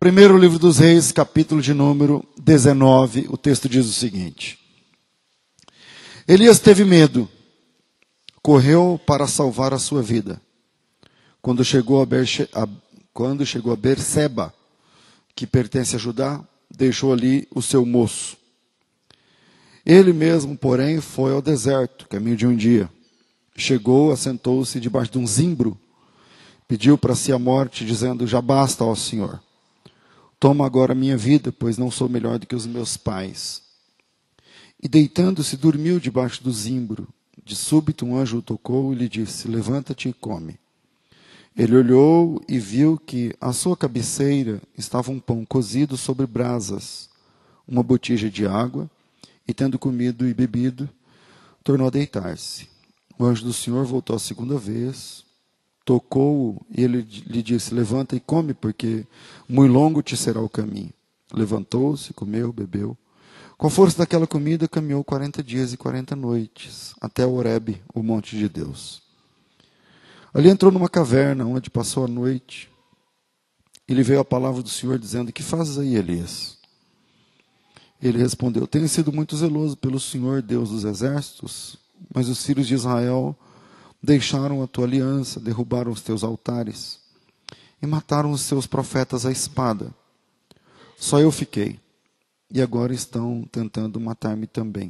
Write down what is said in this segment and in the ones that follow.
Primeiro livro dos Reis, capítulo de número 19, o texto diz o seguinte: Elias teve medo, correu para salvar a sua vida. Quando chegou a Berseba, que pertence a Judá, deixou ali o seu moço. Ele mesmo, porém, foi ao deserto, caminho de um dia. Chegou, assentou-se debaixo de um zimbro, pediu para si a morte, dizendo: Já basta, ó Senhor. Toma agora a minha vida, pois não sou melhor do que os meus pais. E deitando-se, dormiu debaixo do zimbro. De súbito um anjo o tocou e lhe disse: Levanta-te e come. Ele olhou e viu que à sua cabeceira estava um pão cozido sobre brasas, uma botija de água, e tendo comido e bebido, tornou a deitar-se. O anjo do Senhor voltou a segunda vez, tocou-o e ele lhe disse: Levanta e come, porque muito longo te será o caminho. Levantou-se, comeu, bebeu. Com a força daquela comida, caminhou 40 dias e 40 noites, até Horebe, o monte de Deus. Ali entrou numa caverna, onde passou a noite. E lhe veio a palavra do Senhor, dizendo: Que fazes aí, Elias? Ele respondeu: Tenho sido muito zeloso pelo Senhor, Deus dos exércitos, mas os filhos de Israel deixaram a tua aliança, derrubaram os teus altares e mataram os seus profetas à espada. Só eu fiquei, e agora estão tentando matar-me também.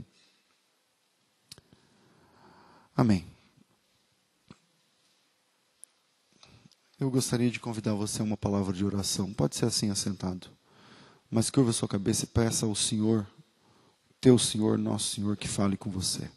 Amém. Eu gostaria de convidar você a uma palavra de oração. Pode ser assim, assentado. Mas curva a sua cabeça e peça ao Senhor, teu Senhor, nosso Senhor, que fale com você.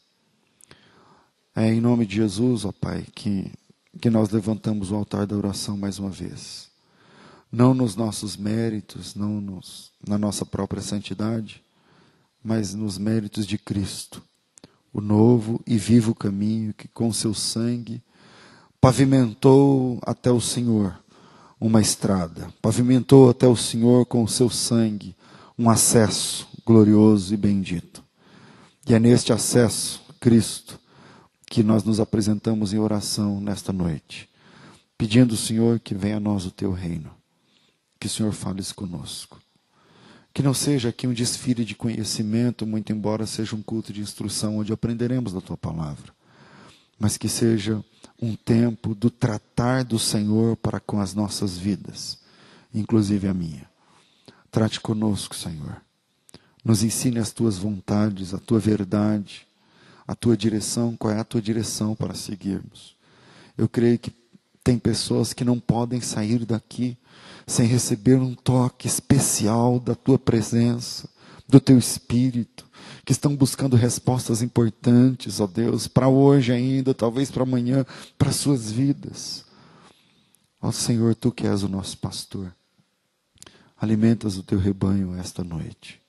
É em nome de Jesus, ó Pai, que nós levantamos o altar da oração mais uma vez. Não nos nossos méritos, na nossa própria santidade, mas nos méritos de Cristo, o novo e vivo caminho que com seu sangue pavimentou até o Senhor uma estrada, pavimentou até o Senhor com o seu sangue um acesso glorioso e bendito. E é neste acesso, Cristo, que nós nos apresentamos em oração nesta noite, pedindo, Senhor, que venha a nós o teu reino, que o Senhor fale conosco. Que não seja aqui um desfile de conhecimento, muito embora seja um culto de instrução, onde aprenderemos da tua palavra, mas que seja um tempo do tratar do Senhor para com as nossas vidas, inclusive a minha. Trate conosco, Senhor. Nos ensine as tuas vontades, a tua verdade, a tua direção. Qual é a tua direção para seguirmos? Eu creio que tem pessoas que não podem sair daqui sem receber um toque especial da tua presença, do teu Espírito, que estão buscando respostas importantes, ó Deus, para hoje ainda, talvez para amanhã, para as suas vidas. Ó Senhor, tu que és o nosso pastor, alimentas o teu rebanho esta noite.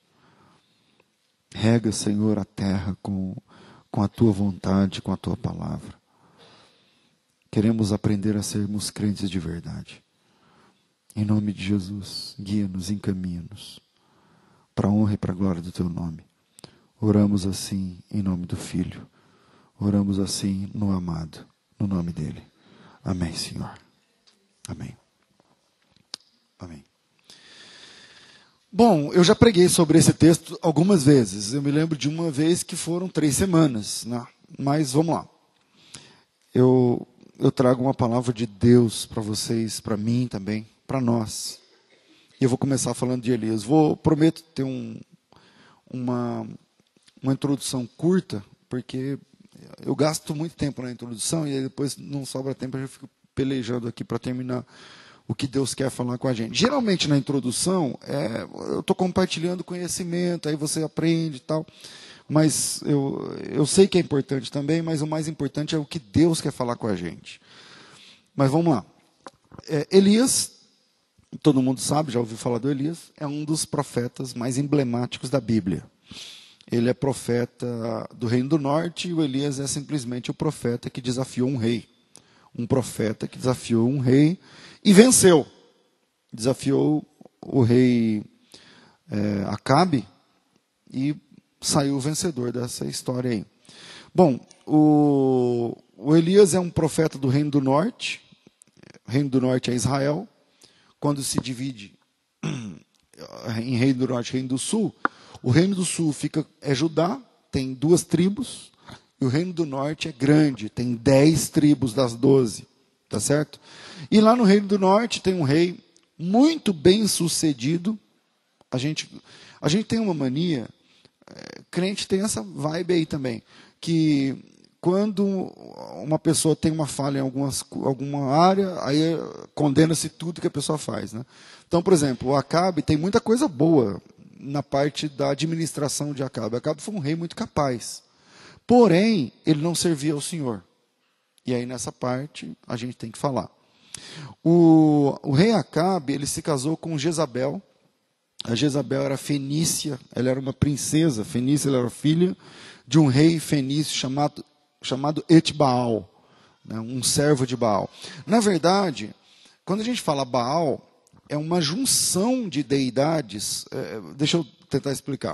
Rega, Senhor, a terra com a tua vontade, com a tua palavra. Queremos aprender a sermos crentes de verdade. Em nome de Jesus, guia-nos, encaminha-nos, para a honra e para a glória do teu nome. Oramos assim em nome do Filho. Oramos assim no amado, no nome dele. Amém, Senhor. Amém. Amém. Bom, eu já preguei sobre esse texto algumas vezes. Eu me lembro de uma vez que foram 3 semanas, né? Mas vamos lá. Eu trago uma palavra de Deus para vocês, para mim também, para nós. E eu vou começar falando de Elias. Prometo ter uma introdução curta, porque eu gasto muito tempo na introdução e aí depois não sobra tempo, eu fico pelejando aqui para terminar o que Deus quer falar com a gente. Geralmente na introdução, eu estou compartilhando conhecimento, aí você aprende e tal, mas eu sei que é importante também, mas o mais importante é o que Deus quer falar com a gente. Mas vamos lá. Elias, todo mundo sabe, já ouviu falar do Elias, é um dos profetas mais emblemáticos da Bíblia. Ele é profeta do Reino do Norte e o Elias é simplesmente o profeta que desafiou um rei. Um profeta que desafiou um rei e venceu. Desafiou o rei Acabe e saiu vencedor dessa história aí. Bom, o Elias é um profeta do Reino do Norte. O Reino do Norte é Israel. Quando se divide em Reino do Norte e Reino do Sul, o Reino do Sul é Judá, tem 2 tribos, e o Reino do Norte é grande, tem 10 tribos das 12, tá certo? E lá no Reino do Norte tem um rei muito bem sucedido. A gente tem uma mania, crente tem essa vibe aí também, que quando uma pessoa tem uma falha em alguma área, aí condena-se tudo que a pessoa faz, né? Então, por exemplo, o Acabe tem muita coisa boa na parte da administração de Acabe. Acabe foi um rei muito capaz. Porém, ele não servia ao Senhor. E aí, nessa parte, a gente tem que falar. O rei Acabe, ele se casou com Jezabel. A Jezabel era fenícia, ela era uma princesa fenícia, ela era filha de um rei fenício chamado Etbaal, né, um servo de Baal. Na verdade, quando a gente fala Baal, é uma junção de deidades. Deixa eu tentar explicar.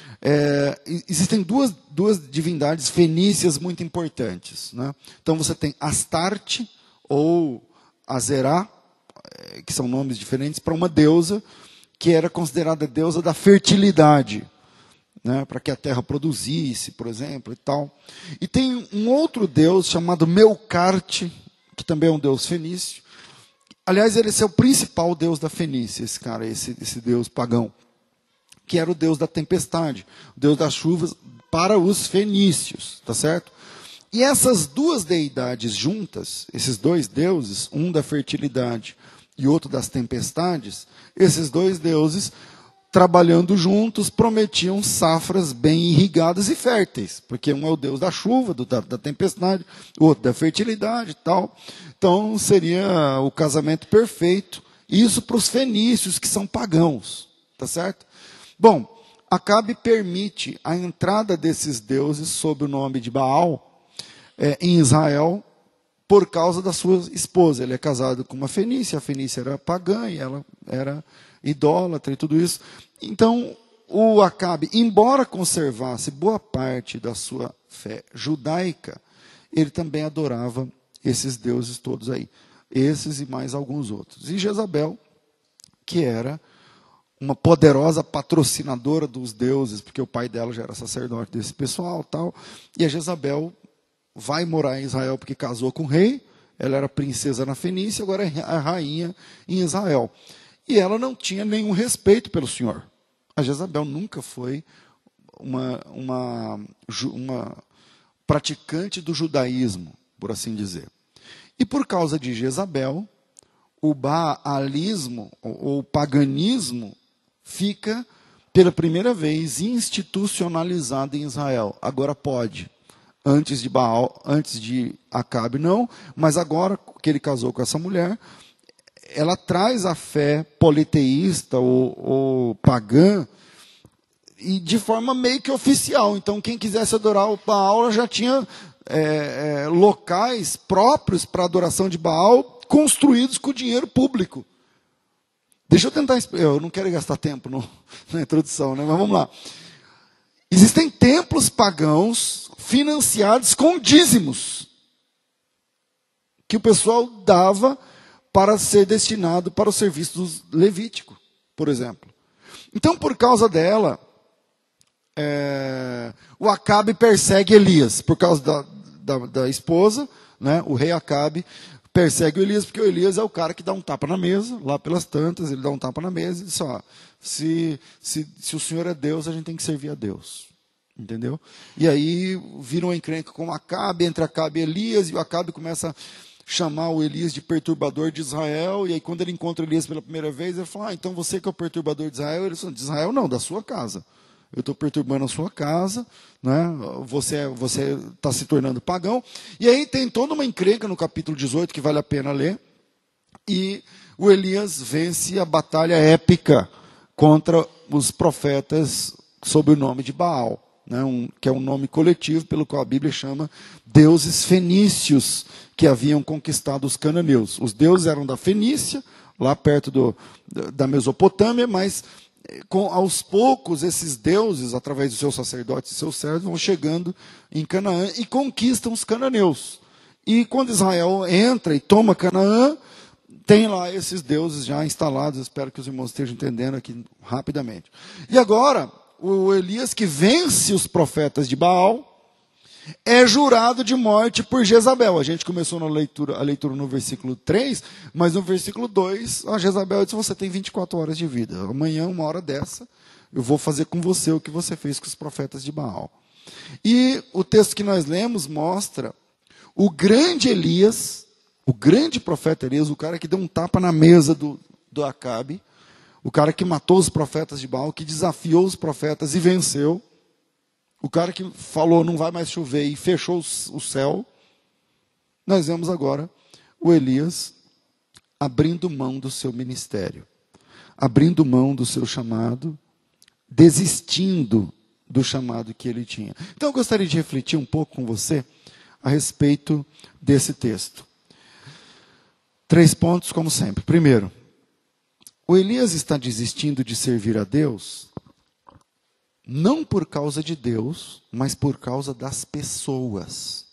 Existem duas divindades fenícias muito importantes, né? Então você tem Astarte ou Azerá, que são nomes diferentes, para uma deusa que era considerada deusa da fertilidade, né? Para que a terra produzisse, por exemplo, e tal. E tem um outro deus chamado Melcarte, que também é um deus fenício. Aliás, esse é o principal deus da Fenícia, esse cara, esse deus pagão, que era o deus da tempestade, o deus das chuvas para os fenícios, tá certo? E essas 2 deidades juntas, esses 2 deuses, um da fertilidade e outro das tempestades, esses 2 deuses, trabalhando juntos, prometiam safras bem irrigadas e férteis, porque um é o deus da chuva, da tempestade, o outro da fertilidade e tal. Então, seria o casamento perfeito, isso para os fenícios, que são pagãos, tá certo? Bom, Acabe permite a entrada desses deuses sob o nome de Baal em Israel por causa da sua esposa. Ele é casado com uma fenícia, a fenícia era pagã e ela era idólatra e tudo isso. Então, o Acabe, embora conservasse boa parte da sua fé judaica, ele também adorava esses deuses todos aí. Esses e mais alguns outros. E Jezabel, que era uma poderosa patrocinadora dos deuses, porque o pai dela já era sacerdote desse pessoal, tal. E a Jezabel vai morar em Israel porque casou com o rei. Ela era princesa na Fenícia, agora é a rainha em Israel. E ela não tinha nenhum respeito pelo Senhor. A Jezabel nunca foi uma praticante do judaísmo, por assim dizer. E por causa de Jezabel, o baalismo, ou paganismo, fica pela primeira vez institucionalizado em Israel. Agora pode. Antes de Baal, antes de Acabe não, mas agora que ele casou com essa mulher, ela traz a fé politeísta ou pagã e de forma meio que oficial. Então, quem quisesse adorar o Baal já tinha locais próprios para adoração de Baal construídos com dinheiro público. Deixa eu tentar explicar. Eu não quero gastar tempo na introdução, né? Mas vamos lá. Existem templos pagãos financiados com dízimos que o pessoal dava para ser destinado para o serviço levítico, por exemplo. Então, por causa dela, o Acabe persegue Elias, por causa da esposa, né? O rei Acabe persegue o Elias, porque o Elias é o cara que dá um tapa na mesa, lá pelas tantas, ele dá um tapa na mesa e diz, se o Senhor é Deus, a gente tem que servir a Deus. Entendeu? E aí vira uma encrenca com Acabe, entre Acabe e Elias, e o Acabe começa a chamar o Elias de perturbador de Israel, e aí quando ele encontra Elias pela primeira vez, ele fala, então você que é o perturbador de Israel? Ele fala, de Israel não, da sua casa. Eu estou perturbando a sua casa, né? Você está se tornando pagão. E aí tem toda uma encrenca no capítulo 18, que vale a pena ler, e o Elias vence a batalha épica contra os profetas sob o nome de Baal. Né, que é um nome coletivo pelo qual a Bíblia chama deuses fenícios que haviam conquistado os cananeus. Os deuses eram da Fenícia, lá perto da Mesopotâmia, mas aos poucos esses deuses, através dos seus sacerdotes e seus servos, vão chegando em Canaã e conquistam os cananeus. E quando Israel entra e toma Canaã, tem lá esses deuses já instalados. Espero que os irmãos estejam entendendo aqui rapidamente. E agora, o Elias que vence os profetas de Baal é jurado de morte por Jezabel. A gente começou a leitura no versículo 3, mas no versículo 2, a Jezabel disse: você tem 24 horas de vida. Amanhã, uma hora dessa, eu vou fazer com você o que você fez com os profetas de Baal. E o texto que nós lemos mostra o grande Elias, o grande profeta Elias, o cara que deu um tapa na mesa do Acabe, o cara que matou os profetas de Baal, que desafiou os profetas e venceu. O cara que falou não vai mais chover e fechou o céu. Nós vemos agora o Elias abrindo mão do seu ministério, abrindo mão do seu chamado, desistindo do chamado que ele tinha. Então eu gostaria de refletir um pouco com você a respeito desse texto. 3 pontos, como sempre. Primeiro, o Elias está desistindo de servir a Deus não por causa de Deus, mas por causa das pessoas.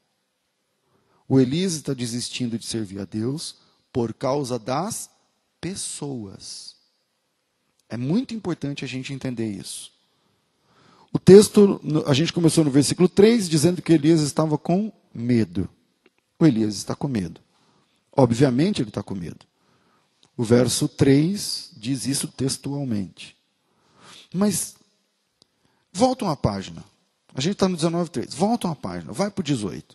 O Elias está desistindo de servir a Deus por causa das pessoas. É muito importante a gente entender isso. O texto, a gente começou no versículo 3, dizendo que Elias estava com medo. O Elias está com medo. Obviamente ele está com medo. O verso 3 diz isso textualmente. Mas volta uma página. A gente está no 19:3. Volta uma página. Vai para o 18.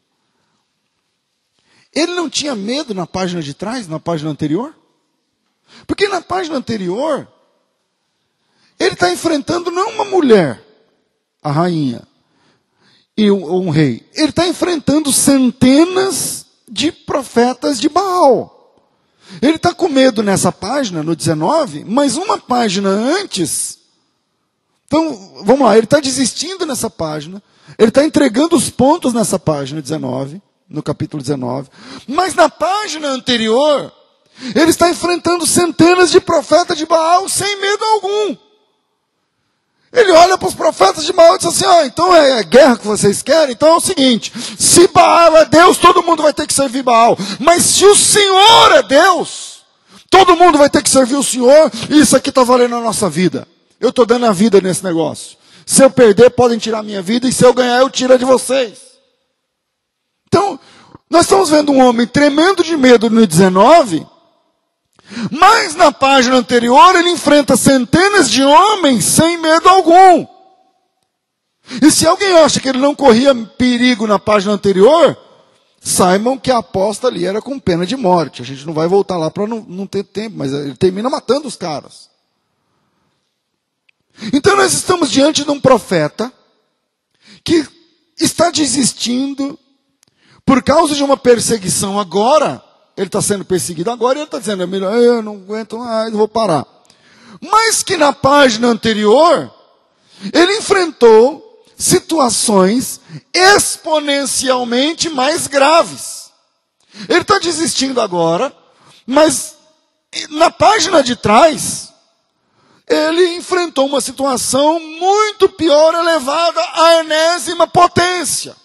Ele não tinha medo na página de trás, na página anterior? Porque na página anterior, ele está enfrentando não uma mulher, a rainha, e um rei. Ele está enfrentando centenas de profetas de Baal. Ele está com medo nessa página, no 19, mas uma página antes. Então, vamos lá, ele está desistindo nessa página, ele está entregando os pontos nessa página 19, no capítulo 19, mas na página anterior, ele está enfrentando centenas de profetas de Baal sem medo algum. Ele olha para os profetas de Baal e diz assim: então é guerra que vocês querem? Então é o seguinte, se Baal é Deus, todo mundo vai ter que servir Baal. Mas se o Senhor é Deus, todo mundo vai ter que servir o Senhor, e isso aqui está valendo a nossa vida. Eu estou dando a vida nesse negócio. Se eu perder, podem tirar a minha vida, e se eu ganhar, eu tiro a de vocês. Então, nós estamos vendo um homem tremendo de medo no 19, mas na página anterior ele enfrenta centenas de homens sem medo algum. E se alguém acha que ele não corria perigo na página anterior, saibam que a aposta ali era com pena de morte. A gente não vai voltar lá para não ter tempo, mas ele termina matando os caras. Então nós estamos diante de um profeta que está desistindo por causa de uma perseguição agora. Ele está sendo perseguido agora e ele está dizendo: é melhor, eu não aguento mais, vou parar. Mas que na página anterior, ele enfrentou situações exponencialmente mais graves. Ele está desistindo agora, mas na página de trás, ele enfrentou uma situação muito pior, elevada à enésima potência.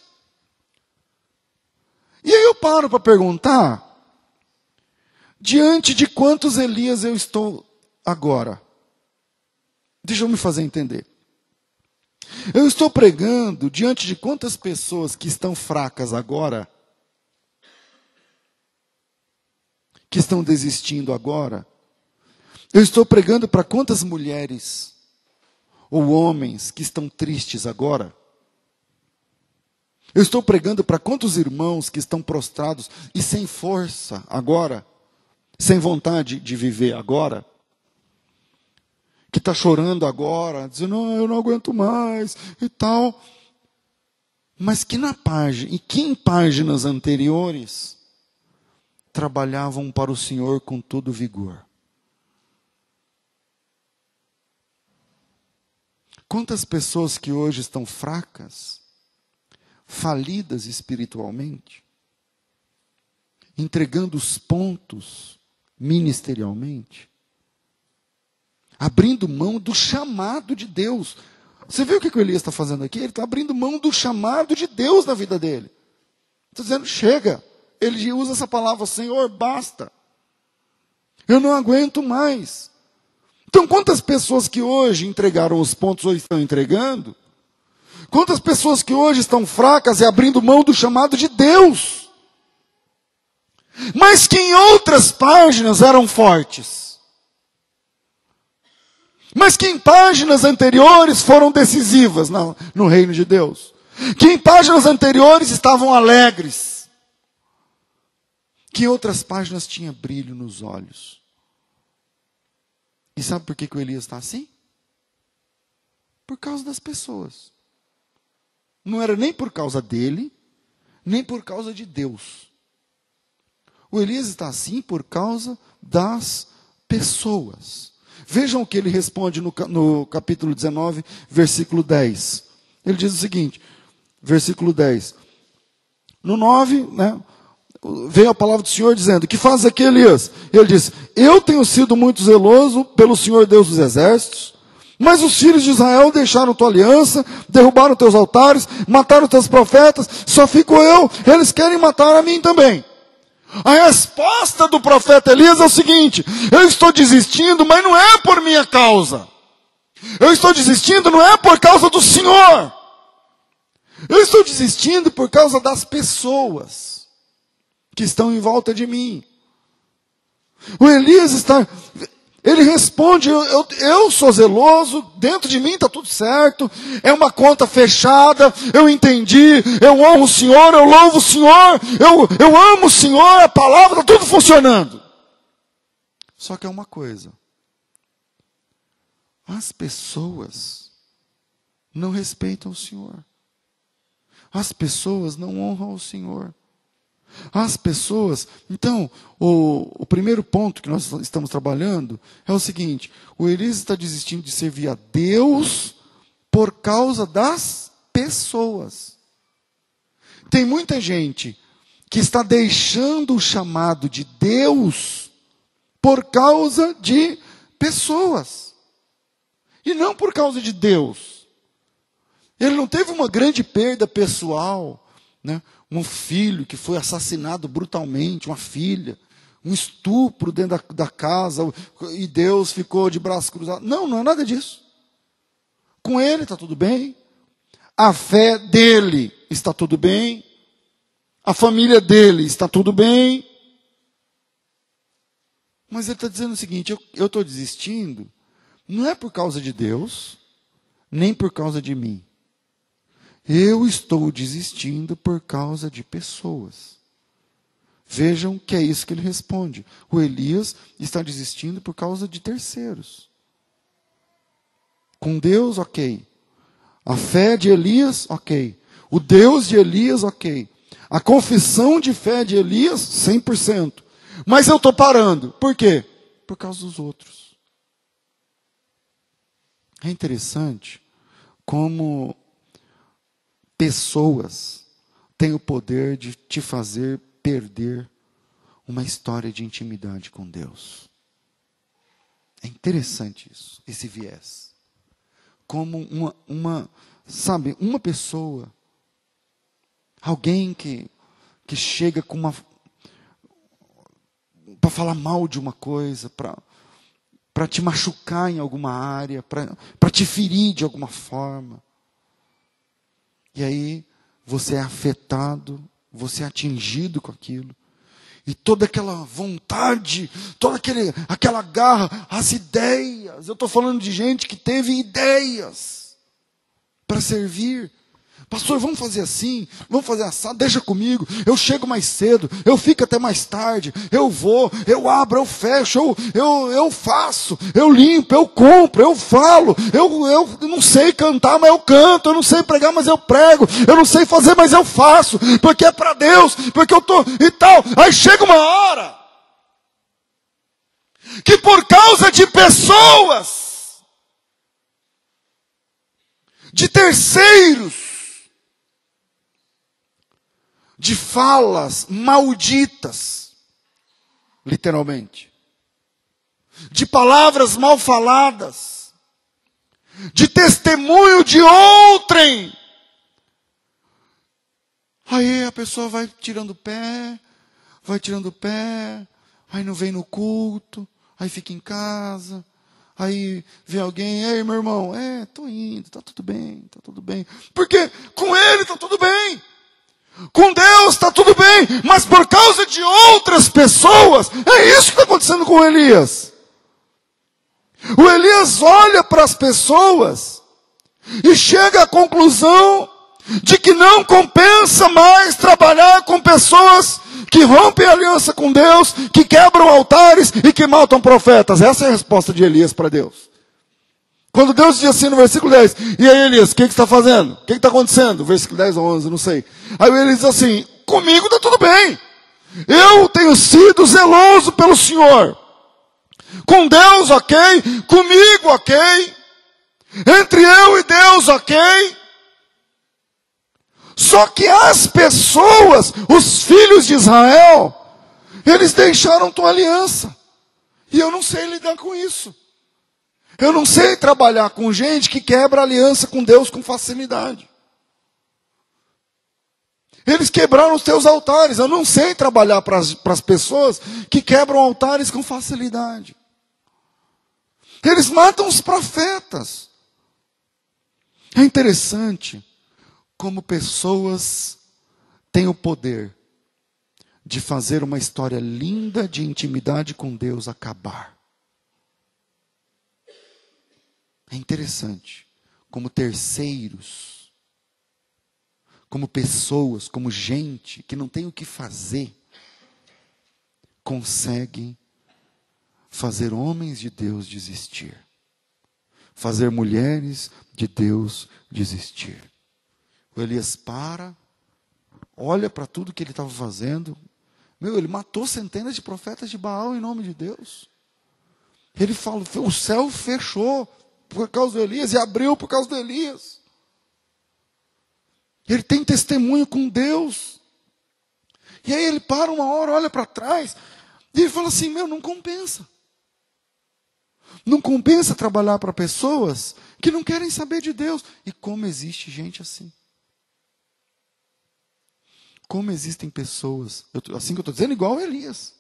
E aí eu paro para perguntar: diante de quantos Elias eu estou agora? Deixa eu me fazer entender. Eu estou pregando diante de quantas pessoas que estão fracas agora? Que estão desistindo agora? Eu estou pregando para quantas mulheres ou homens que estão tristes agora? Eu estou pregando para quantos irmãos que estão prostrados e sem força agora? Sem vontade de viver agora? Que está chorando agora, dizendo: não, eu não aguento mais e tal. Mas que na página, e que em páginas anteriores, trabalhavam para o Senhor com todo vigor. Quantas pessoas que hoje estão fracas, falidas espiritualmente, entregando os pontos ministerialmente, abrindo mão do chamado de Deus. Você viu o que o Elias está fazendo aqui? Ele está abrindo mão do chamado de Deus na vida dele. Está dizendo: chega. Ele usa essa palavra: Senhor, basta. Eu não aguento mais. Então, quantas pessoas que hoje entregaram os pontos ou estão entregando? Quantas pessoas que hoje estão fracas e abrindo mão do chamado de Deus? Mas que em outras páginas eram fortes. Mas que em páginas anteriores foram decisivas no reino de Deus. Que em páginas anteriores estavam alegres. Que em outras páginas tinha brilho nos olhos. E sabe por que o Elias está assim? Por causa das pessoas. Não era nem por causa dele, nem por causa de Deus. O Elias está assim por causa das pessoas. Vejam o que ele responde no capítulo 19, versículo 10. Ele diz o seguinte, versículo 10. No 9, veio a palavra do Senhor dizendo, que faz aqui Elias? Ele diz, eu tenho sido muito zeloso pelo Senhor Deus dos exércitos, mas os filhos de Israel deixaram tua aliança, derrubaram teus altares, mataram teus profetas, só fico eu, eles querem matar a mim também. A resposta do profeta Elias é o seguinte, eu estou desistindo, mas não é por minha causa. Eu estou desistindo, não é por causa do Senhor. Eu estou desistindo por causa das pessoas que estão em volta de mim. O Elias ele responde, eu sou zeloso, dentro de mim está tudo certo, é uma conta fechada, eu entendi, eu honro o Senhor, eu louvo o Senhor, eu amo o Senhor, a palavra, está tudo funcionando. Só que é uma coisa, as pessoas não respeitam o Senhor, as pessoas não honram o Senhor. As pessoas, então, o primeiro ponto que nós estamos trabalhando é o seguinte, o Elias está desistindo de servir a Deus por causa das pessoas. Tem muita gente que está deixando o chamado de Deus por causa de pessoas. E não por causa de Deus. Ele não teve uma grande perda pessoal, um filho que foi assassinado brutalmente, uma filha, um estupro dentro da casa, e Deus ficou de braços cruzados. Não, não é nada disso. Com ele está tudo bem, a fé dele está tudo bem, a família dele está tudo bem. Mas ele está dizendo o seguinte, eu estou desistindo, não é por causa de Deus, nem por causa de mim. Eu estou desistindo por causa de pessoas. Vejam que é isso que ele responde. O Elias está desistindo por causa de terceiros. Com Deus, ok. A fé de Elias, ok. O Deus de Elias, ok. A confissão de fé de Elias, 100%. Mas eu estou parando. Por quê? Por causa dos outros. É interessante como pessoas têm o poder de te fazer perder uma história de intimidade com Deus. É interessante isso, esse viés. Como uma pessoa, alguém que chega com para falar mal de uma coisa, para te machucar em alguma área, para te ferir de alguma forma. E aí você é afetado, você é atingido com aquilo. E toda aquela vontade, toda aquela garra, as ideias. Eu estou falando de gente que teve ideias para servir. Pastor, vamos fazer assim, vamos fazer assado, deixa comigo, eu chego mais cedo, eu fico até mais tarde, eu vou, eu abro, eu fecho, eu faço, eu limpo, eu compro, eu falo, eu não sei cantar, mas eu canto, eu não sei pregar, mas eu prego, eu não sei fazer, mas eu faço, porque é para Deus, porque eu estou e tal. Aí chega uma hora que por causa de pessoas, de terceiros, de falas malditas, literalmente, de palavras mal faladas, de testemunho de outrem. Aí a pessoa vai tirando o pé, aí não vem no culto, Aí fica em casa, aí vem alguém, ei, meu irmão, tô indo, tá tudo bem, tá tudo bem. Porque com ele tá tudo bem. Com Deus está tudo bem, mas por causa de outras pessoas, é isso que está acontecendo com o Elias. O Elias olha para as pessoas e chega à conclusão de que não compensa mais trabalhar com pessoas que rompem a aliança com Deus, que quebram altares e que matam profetas. Essa é a resposta de Elias para Deus. Quando Deus diz assim no versículo 10, e aí Elias, o que você está fazendo? O que está acontecendo? Versículo 10 ou 11, não sei. Aí ele diz assim, comigo está tudo bem. Eu tenho sido zeloso pelo Senhor. Com Deus, ok. Comigo, ok. Entre eu e Deus, ok. Só que as pessoas, os filhos de Israel, eles deixaram tua aliança. E eu não sei lidar com isso. Eu não sei trabalhar com gente que quebra aliança com Deus com facilidade. Eles quebraram os teus altares. Eu não sei trabalhar para as pessoas que quebram altares com facilidade. Eles matam os profetas. É interessante como pessoas têm o poder de fazer uma história linda de intimidade com Deus acabar. É interessante como terceiros, como pessoas, como gente que não tem o que fazer, conseguem fazer homens de Deus desistir. Fazer mulheres de Deus desistir. O Elias olha para tudo que ele estava fazendo. Ele matou centenas de profetas de Baal em nome de Deus. Ele fala, o céu fechou por causa do Elias e abriu por causa do Elias. Ele tem testemunho com Deus. E aí ele para uma hora, olha para trás e ele fala assim, não compensa. Não compensa trabalhar para pessoas que não querem saber de Deus. E como existe gente assim. Como existem pessoas, assim que eu estou dizendo, igual a Elias.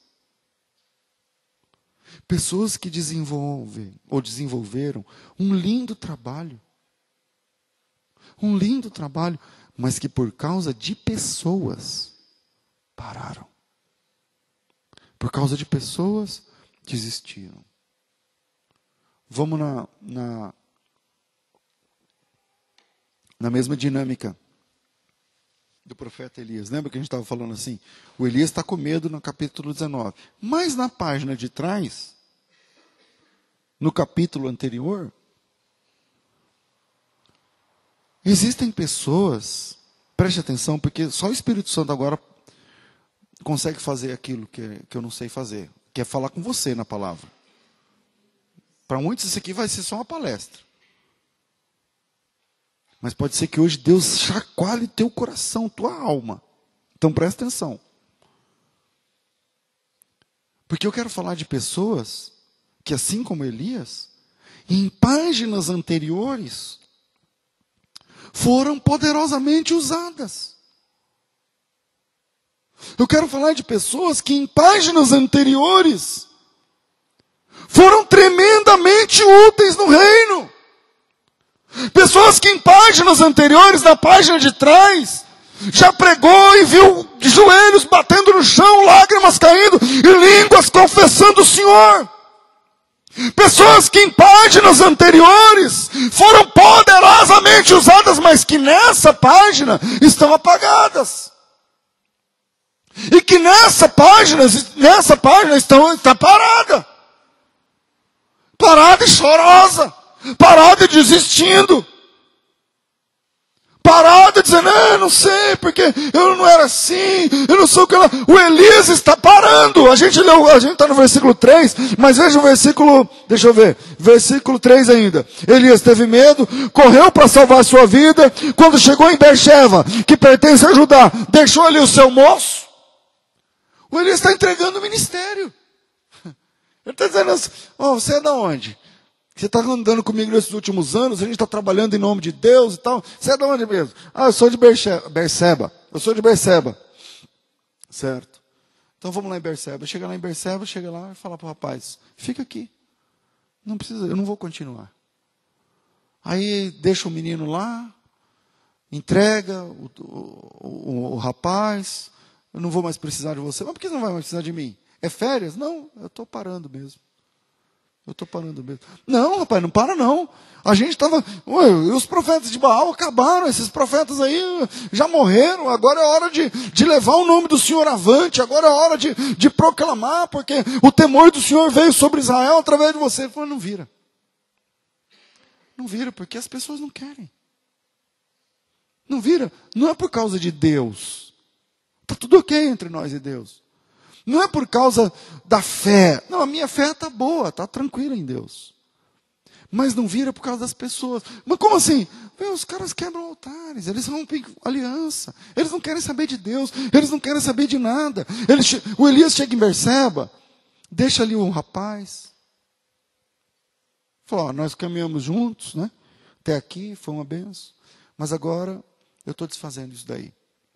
Pessoas que desenvolvem ou desenvolveram um lindo trabalho. Um lindo trabalho, mas que por causa de pessoas pararam. Por causa de pessoas desistiram. Vamos na mesma dinâmica do profeta Elias. Lembra que a gente estava falando assim? O Elias está com medo no capítulo 19. Mas na página de trás, no capítulo anterior, existem pessoas, preste atenção, porque só o Espírito Santo agora consegue fazer aquilo que eu não sei fazer, que é falar com você na palavra. Para muitos isso aqui vai ser só uma palestra. Mas pode ser que hoje Deus chacoalhe teu coração, tua alma. Então presta atenção. Porque eu quero falar de pessoas que, assim como Elias, em páginas anteriores, foram poderosamente usadas. Eu quero falar de pessoas que em páginas anteriores foram tremendamente úteis no reino. Pessoas que em páginas anteriores, na página de trás, já pregou e viu de joelhos batendo no chão, lágrimas caindo e línguas confessando o Senhor. Pessoas que em páginas anteriores foram poderosamente usadas, mas que nessa página estão apagadas. E que nessa página está parada. Parada e chorosa. Parada e desistindo. Parada dizendo, não sei, porque eu não era assim, eu não sou o que ela... O Elias está parando. A gente está no versículo 3, mas veja o versículo, deixa eu ver, versículo 3 ainda. Elias teve medo, correu para salvar a sua vida, quando chegou em Beersheba, que pertence a Judá, deixou ali o seu moço. O Elias está entregando o ministério. Ele está dizendo assim, você é de onde? Você está andando comigo nesses últimos anos, a gente está trabalhando em nome de Deus e tal. Você é de onde mesmo? Eu sou de Beersheba. Eu sou de Beersheba. Certo. Então vamos lá em Berseba. Chega lá em Berseba, chega lá e fala para o rapaz, fica aqui. Não precisa, eu não vou continuar. Aí deixa o menino lá, entrega o rapaz, eu não vou mais precisar de você. Mas por que você não vai mais precisar de mim? É férias? Não, eu estou parando mesmo. Eu estou parando mesmo. Não, rapaz, não para não. A gente estava... Os profetas de Baal acabaram. Esses profetas aí já morreram. Agora é hora de levar o nome do Senhor avante. Agora é hora de proclamar. Porque o temor do Senhor veio sobre Israel através de você. Ele falou, não vira. Não vira porque as pessoas não querem. Não vira. Não é por causa de Deus. Está tudo ok entre nós e Deus. Não é por causa da fé. Não, a minha fé está boa, está tranquila em Deus. Mas não vira por causa das pessoas. Mas como assim? Os caras quebram altares, eles rompem aliança. Eles não querem saber de Deus, eles não querem saber de nada. O Elias chega em Berseba, deixa ali um rapaz. Fala, nós caminhamos juntos, né? Até aqui, foi uma benção. Mas agora eu estou desfazendo isso daí.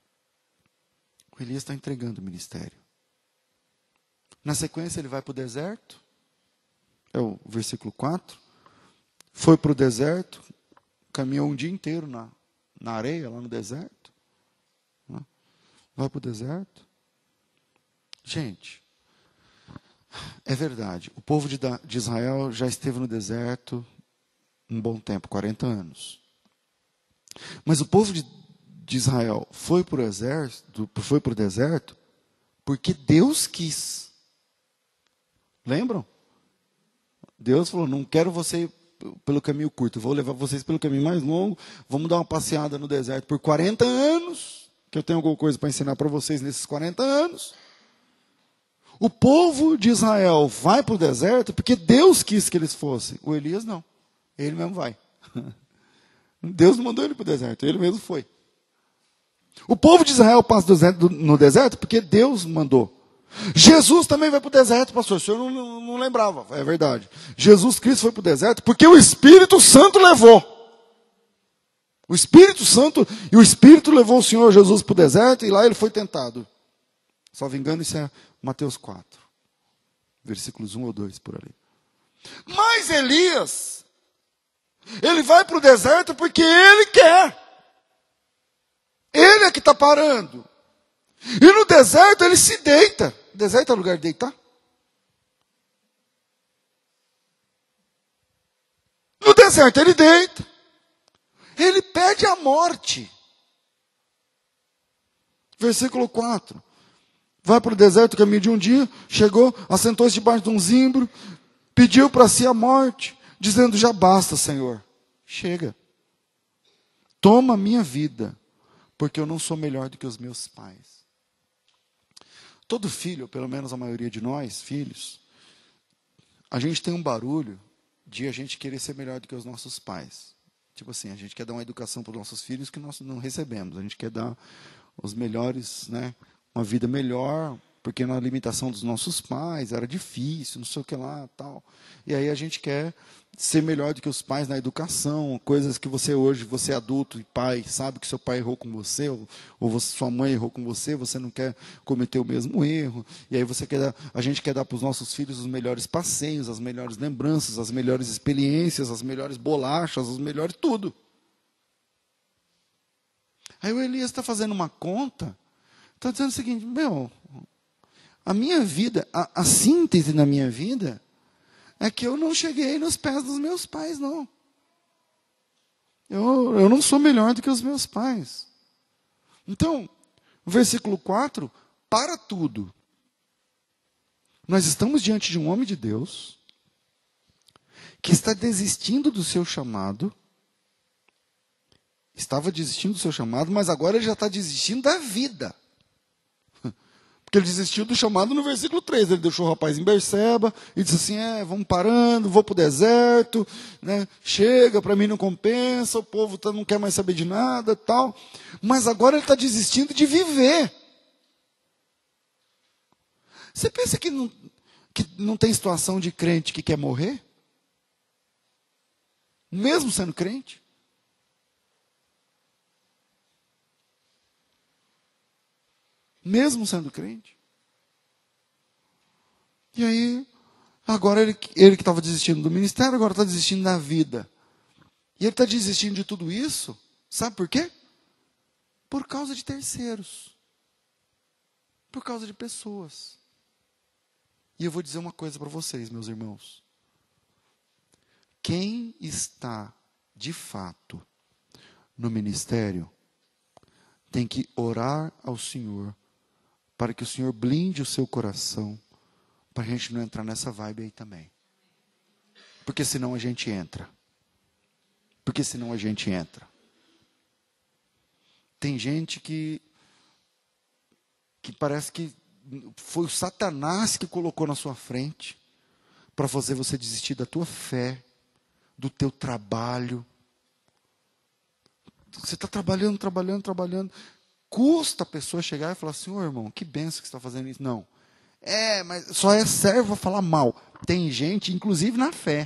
O Elias está entregando o ministério. Na sequência, ele vai para o deserto. É o versículo 4. Foi para o deserto. Caminhou um dia inteiro na areia, lá no deserto. Vai para o deserto. Gente, é verdade. O povo de Israel já esteve no deserto um bom tempo, 40 anos. Mas o povo de Israel foi para o deserto porque Deus quis. Lembram? Deus falou, não quero você pelo caminho curto, vou levar vocês pelo caminho mais longo, vamos dar uma passeada no deserto por 40 anos, que eu tenho alguma coisa para ensinar para vocês nesses 40 anos. O povo de Israel vai para o deserto porque Deus quis que eles fossem. O Elias não, ele mesmo vai. Deus não mandou ele para o deserto, ele mesmo foi. O povo de Israel passa no deserto porque Deus mandou. Jesus também vai para o deserto, pastor. O senhor não lembrava, é verdade. Jesus Cristo foi para o deserto porque o Espírito Santo levou. O Espírito Santo, e o Espírito levou o Senhor Jesus para o deserto e lá ele foi tentado. Só me engano, isso é Mateus 4, versículos 1 ou 2 por ali. Mas Elias, ele vai para o deserto porque ele quer. Ele é que está parando. E no deserto ele se deita. Deserto é lugar de deitar? No deserto ele deita. Ele pede a morte. Versículo 4. Vai para o deserto, caminho de um dia, chegou, assentou-se debaixo de um zimbro, pediu para si a morte, dizendo, já basta, Senhor. Chega. Toma a minha vida, porque eu não sou melhor do que os meus pais. Todo filho, pelo menos a maioria de nós, filhos, a gente tem um barulho de a gente querer ser melhor do que os nossos pais. Tipo assim, a gente quer dar uma educação para os nossos filhos que nós não recebemos. A gente quer dar os melhores, né, uma vida melhor, porque na limitação dos nossos pais era difícil, não sei o que lá, tal. E aí a gente quer ser melhor do que os pais na educação, coisas que você hoje, você é adulto e pai, sabe que seu pai errou com você, ou sua mãe errou com você não quer cometer o mesmo erro. E aí a gente quer dar para os nossos filhos os melhores passeios, as melhores lembranças, as melhores experiências, as melhores bolachas, os melhores tudo. Aí o Elias está fazendo uma conta, está dizendo o seguinte, a minha vida, a síntese na minha vida, é que eu não cheguei nos pés dos meus pais, não. Eu não sou melhor do que os meus pais. Então, o versículo 4, para tudo. Nós estamos diante de um homem de Deus, que está desistindo do seu chamado, estava desistindo do seu chamado, mas agora ele já está desistindo da vida. Porque ele desistiu do chamado no versículo 3. Ele deixou o rapaz em Berseba e disse assim, vamos parando, vou para o deserto, né? Chega, para mim não compensa, o povo não quer mais saber de nada, tal. Mas agora ele está desistindo de viver. Você pensa que não tem situação de crente que quer morrer? Mesmo sendo crente? Mesmo sendo crente? E aí, agora ele que estava desistindo do ministério, agora está desistindo da vida. E ele está desistindo de tudo isso, sabe por quê? Por causa de terceiros. Por causa de pessoas. E eu vou dizer uma coisa para vocês, meus irmãos. Quem está, de fato, no ministério, tem que orar ao Senhor, para que o Senhor blinde o seu coração, para a gente não entrar nessa vibe aí também. Porque senão a gente entra. Tem gente que parece que foi o Satanás que colocou na sua frente para fazer você desistir da tua fé, do teu trabalho. Você está trabalhando. Custa a pessoa chegar e falar assim, ô irmão, que benção que você está fazendo isso. Não. Mas só serve para falar mal. Tem gente, inclusive na fé,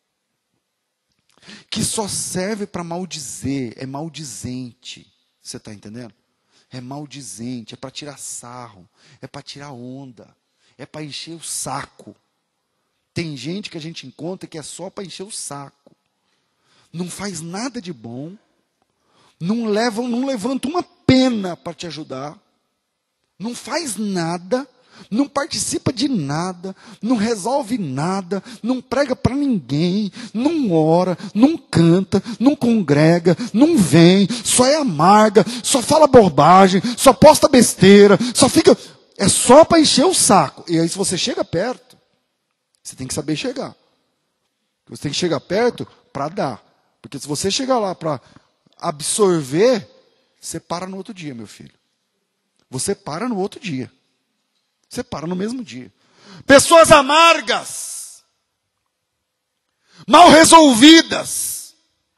que só serve para maldizer, é maldizente. Você está entendendo? É maldizente, é para tirar sarro, é para tirar onda, é para encher o saco. Tem gente que a gente encontra que é só para encher o saco. Não faz nada de bom, não levanta uma pena para te ajudar, não faz nada, não participa de nada, não resolve nada, não prega para ninguém, não ora, não canta, não congrega, não vem, só é amarga, só fala bobagem, só posta besteira, só fica... É só para encher o saco. E aí se você chega perto, você tem que saber chegar. Você tem que chegar perto para dar. Porque se você chegar lá para absorver, você para no outro dia, meu filho. Você para no outro dia. Você para no mesmo dia. Pessoas amargas, mal resolvidas,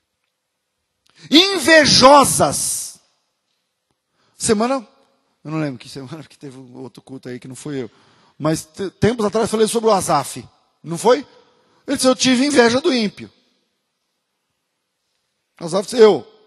invejosas. Semana, eu não lembro que semana que teve outro culto aí que não foi eu. Mas tempos atrás eu falei sobre o Asaf. Não foi? Ele disse, eu tive inveja do ímpio. Asaf disse,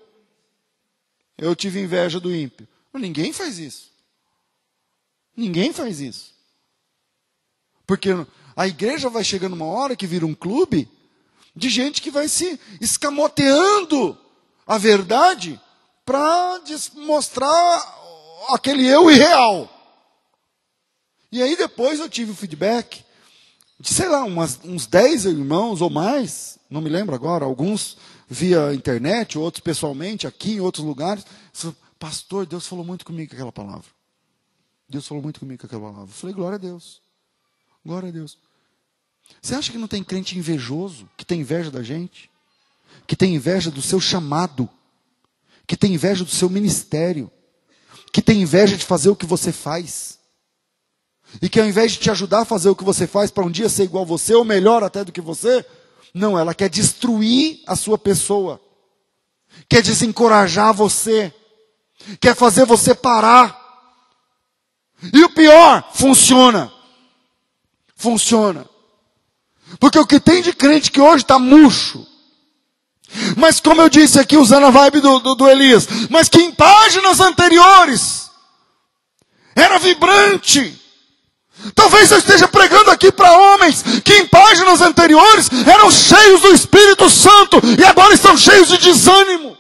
eu tive inveja do ímpio. Mas ninguém faz isso. Ninguém faz isso. Porque a igreja vai chegando uma hora que vira um clube de gente que vai se escamoteando a verdade para mostrar aquele eu irreal. E aí depois eu tive o feedback de, sei lá, uns 10 irmãos ou mais, não me lembro agora, alguns via internet, outros pessoalmente, aqui em outros lugares. Pastor, Deus falou muito comigo com aquela palavra. Deus falou muito comigo com aquela palavra. Eu falei, glória a Deus. Glória a Deus. Você acha que não tem crente invejoso, que tem inveja da gente? Que tem inveja do seu chamado? Que tem inveja do seu ministério? Que tem inveja de fazer o que você faz? E que ao invés de te ajudar a fazer o que você faz, para um dia ser igual a você, ou melhor até do que você, não, ela quer destruir a sua pessoa. Quer desencorajar você. Quer fazer você parar. E o pior, funciona. Funciona. Porque o que tem de crente que hoje está murcho. Mas como eu disse aqui, usando a vibe do Elias, mas que em páginas anteriores era vibrante. Talvez eu esteja pregando aqui para homens que em páginas anteriores eram cheios do Espírito Santo e agora estão cheios de desânimo.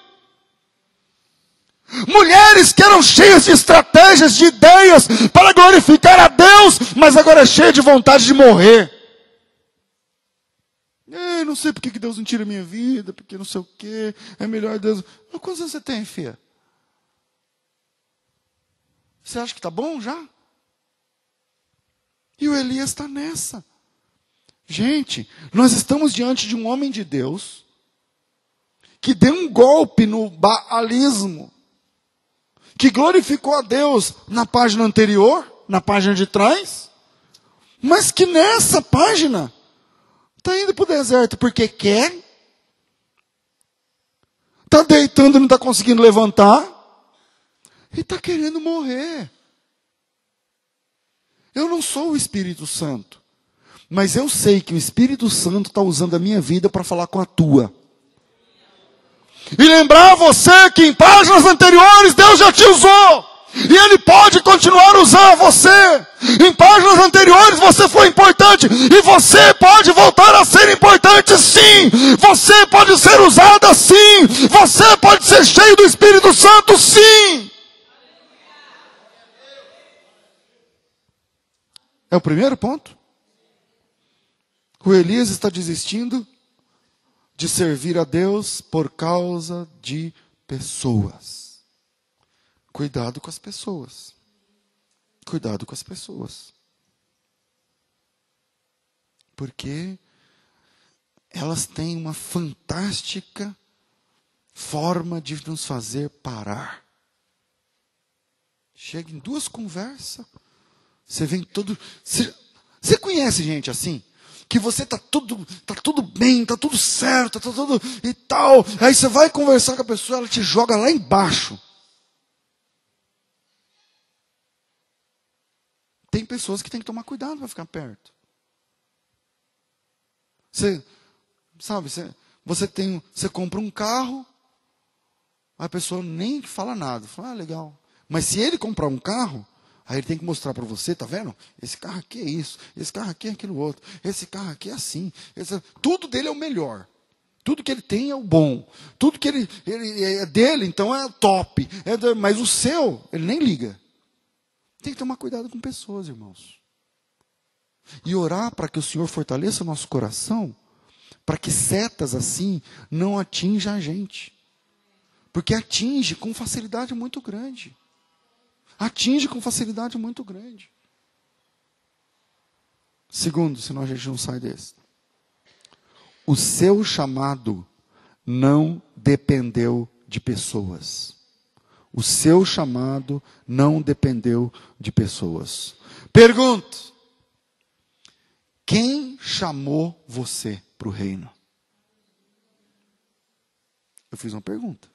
Mulheres que eram cheias de estratégias, de ideias para glorificar a Deus, mas agora é cheia de vontade de morrer. Não sei porque que Deus não tira a minha vida, porque não sei o quê, é melhor Deus. Mas quantos anos você tem, filha? Você acha que está bom já? E o Elias está nessa. Gente, nós estamos diante de um homem de Deus que deu um golpe no baalismo, que glorificou a Deus na página anterior, na página de trás, mas que nessa página está indo para o deserto porque quer, está deitando e não está conseguindo levantar, e está querendo morrer. Eu não sou o Espírito Santo, mas eu sei que o Espírito Santo está usando a minha vida para falar com a tua. E lembrar você que em páginas anteriores Deus já te usou. E Ele pode continuar usando você. Em páginas anteriores você foi importante. E você pode voltar a ser importante sim. Você pode ser usada sim. Você pode ser cheio do Espírito Santo sim. É o primeiro ponto. O Elias está desistindo de servir a Deus por causa de pessoas. Cuidado com as pessoas. Cuidado com as pessoas. Porque elas têm uma fantástica forma de nos fazer parar. Chega em 2 conversas, você vem todo... Você conhece gente assim? Que você está tudo bem, está tudo certo, está tudo e tal. Aí você vai conversar com a pessoa, ela te joga lá embaixo. Tem pessoas que tem que tomar cuidado para ficar perto. Você compra um carro, a pessoa nem fala nada. Fala, legal. Mas se ele comprar um carro, aí ele tem que mostrar para você, tá vendo? Esse carro aqui é isso, esse carro aqui é aquilo outro, esse carro aqui é assim. Tudo dele é o melhor. Tudo que ele tem é o bom. Tudo que ele é dele, então é top. Mas o seu, ele nem liga. Tem que tomar cuidado com pessoas, irmãos. E orar para que o Senhor fortaleça o nosso coração, para que setas assim não atinjam a gente. Porque atinge com facilidade muito grande. Atinge com facilidade muito grande. Segundo, senão a gente não sai desse. O seu chamado não dependeu de pessoas. O seu chamado não dependeu de pessoas. Pergunto: quem chamou você para o reino? Eu fiz uma pergunta.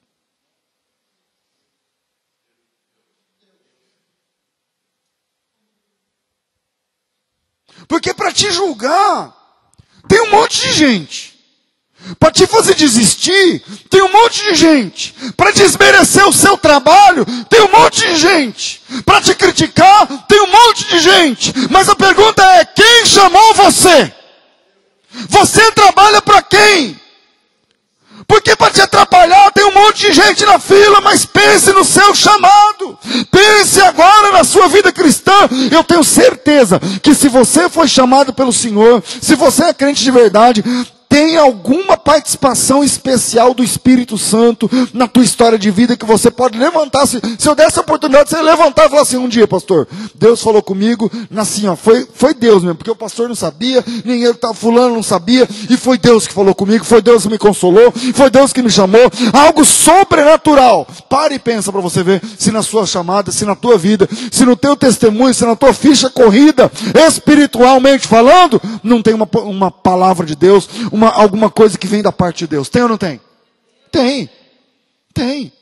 Porque para te julgar, tem um monte de gente. Para te fazer desistir, tem um monte de gente. Para desmerecer o seu trabalho, tem um monte de gente. Para te criticar, tem um monte de gente. Mas a pergunta é: quem chamou você? Você trabalha para quem? Porque para te atrapalhar tem um monte de gente na fila, mas pense no seu chamado. Pense agora na sua vida cristã. Eu tenho certeza que se você foi chamado pelo Senhor, se você é crente de verdade, tem alguma participação especial do Espírito Santo na tua história de vida que você pode levantar. Se eu desse a oportunidade, você levantar e falar assim: um dia, pastor, Deus falou comigo, assim, ó, foi Deus mesmo, porque o pastor não sabia, nem eu, fulano não sabia, e foi Deus que falou comigo, foi Deus que me consolou, foi Deus que me chamou, algo sobrenatural. Pare e pensa para você ver se na sua chamada, se na tua vida, se no teu testemunho, se na tua ficha corrida, espiritualmente falando, não tem uma palavra de Deus, alguma coisa que vem da parte de Deus. Tem ou não tem? Tem. Tem.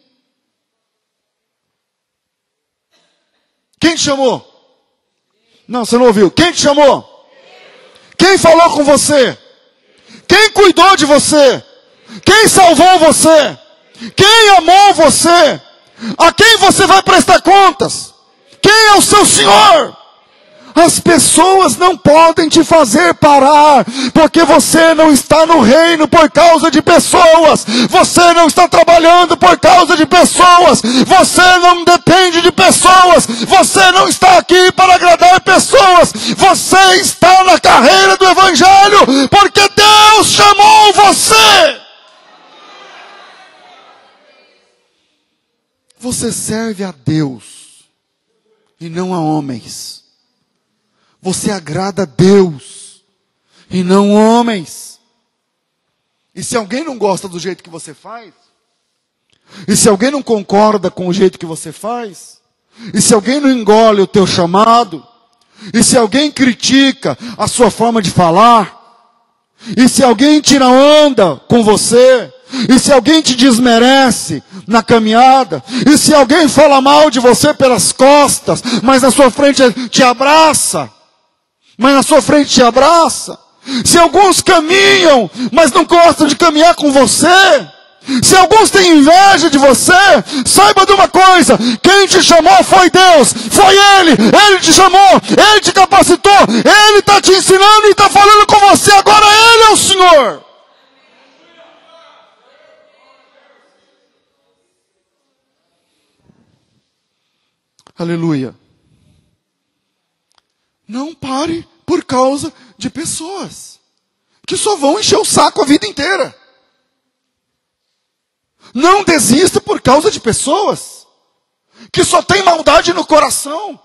Quem te chamou? Não, você não ouviu. Quem te chamou? Quem falou com você? Quem cuidou de você? Quem salvou você? Quem amou você? A quem você vai prestar contas? Quem é o seu Senhor? As pessoas não podem te fazer parar, porque você não está no reino por causa de pessoas, você não está trabalhando por causa de pessoas, você não depende de pessoas, você não está aqui para agradar pessoas, você está na carreira do Evangelho, porque Deus chamou você. Você serve a Deus e não a homens. Você agrada a Deus e não homens. E se alguém não gosta do jeito que você faz, e se alguém não concorda com o jeito que você faz, e se alguém não engole o teu chamado, e se alguém critica a sua forma de falar, e se alguém tira onda com você, e se alguém te desmerece na caminhada, e se alguém fala mal de você pelas costas, mas na sua frente te abraça, se alguns caminham, mas não gostam de caminhar com você, Se alguns têm inveja de você, saiba de uma coisa: quem te chamou foi Deus, foi Ele. Ele te chamou, Ele te capacitou, Ele está te ensinando e está falando com você. Agora Ele é o Senhor. Aleluia. Não pare por causa de pessoas que só vão encher o saco a vida inteira. Não desista por causa de pessoas que só tem maldade no coração.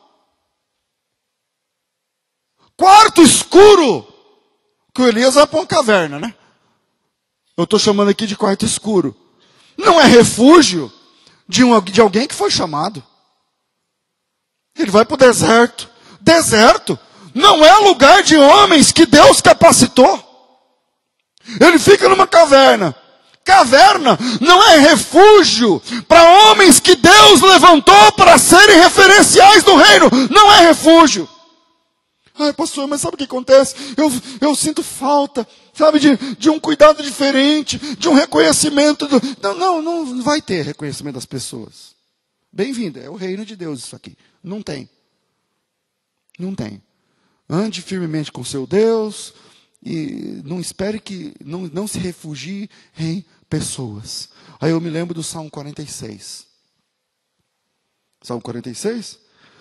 Quarto escuro, que o Elias vai para uma caverna, né? Eu estou chamando aqui de quarto escuro. Não é refúgio de alguém que foi chamado. Ele vai para o deserto. Deserto não é lugar de homens que Deus capacitou. Ele fica numa caverna. Caverna não é refúgio para homens que Deus levantou para serem referenciais do reino. Não é refúgio. Ai, pastor, mas sabe o que acontece? Eu sinto falta, sabe, de um cuidado diferente, de um reconhecimento. Não vai ter reconhecimento das pessoas. Bem-vindo, é o reino de Deus isso aqui. Não tem. Não tem. Ande firmemente com seu Deus e não espere que, não se refugie em pessoas. Aí eu me lembro do Salmo 46. Salmo 46?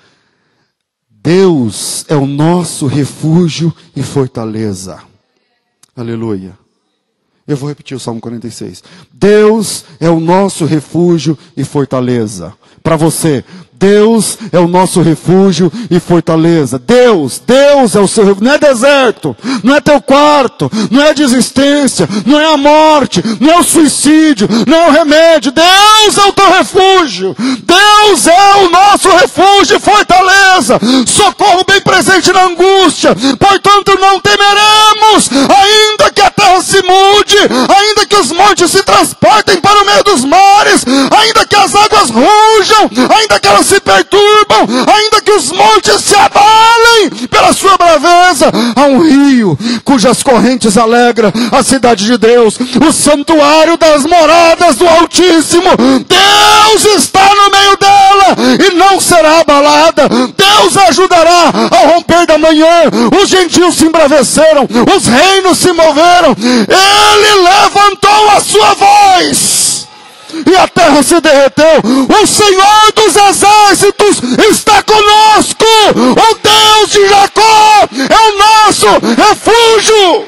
Deus é o nosso refúgio e fortaleza. Aleluia. Eu vou repetir o Salmo 46. Deus é o nosso refúgio e fortaleza. Para você, Deus é o nosso refúgio e fortaleza. Deus é o seu refúgio. Não é deserto, não é teu quarto, não é a desistência, não é a morte, não é o suicídio, não é o remédio. Deus é o teu refúgio. Deus é o nosso refúgio e fortaleza. Socorro bem presente na angústia. Portanto, não temeremos, ainda que a terra se mude, ainda que os montes se transportem para o meio dos mares, ainda que as águas rujam, ainda que elas se perturbam, ainda que os montes se abalem pela sua braveza. Há um rio cujas correntes alegram a cidade de Deus, o santuário das moradas do Altíssimo. Deus está no meio dela e não será abalada. Deus ajudará ao romper da manhã. Os gentios se embraveceram, os reinos se moveram. Ele levantou a sua voz e a terra se derreteu. O Senhor dos exércitos está conosco. O Deus de Jacó é o nosso refúgio.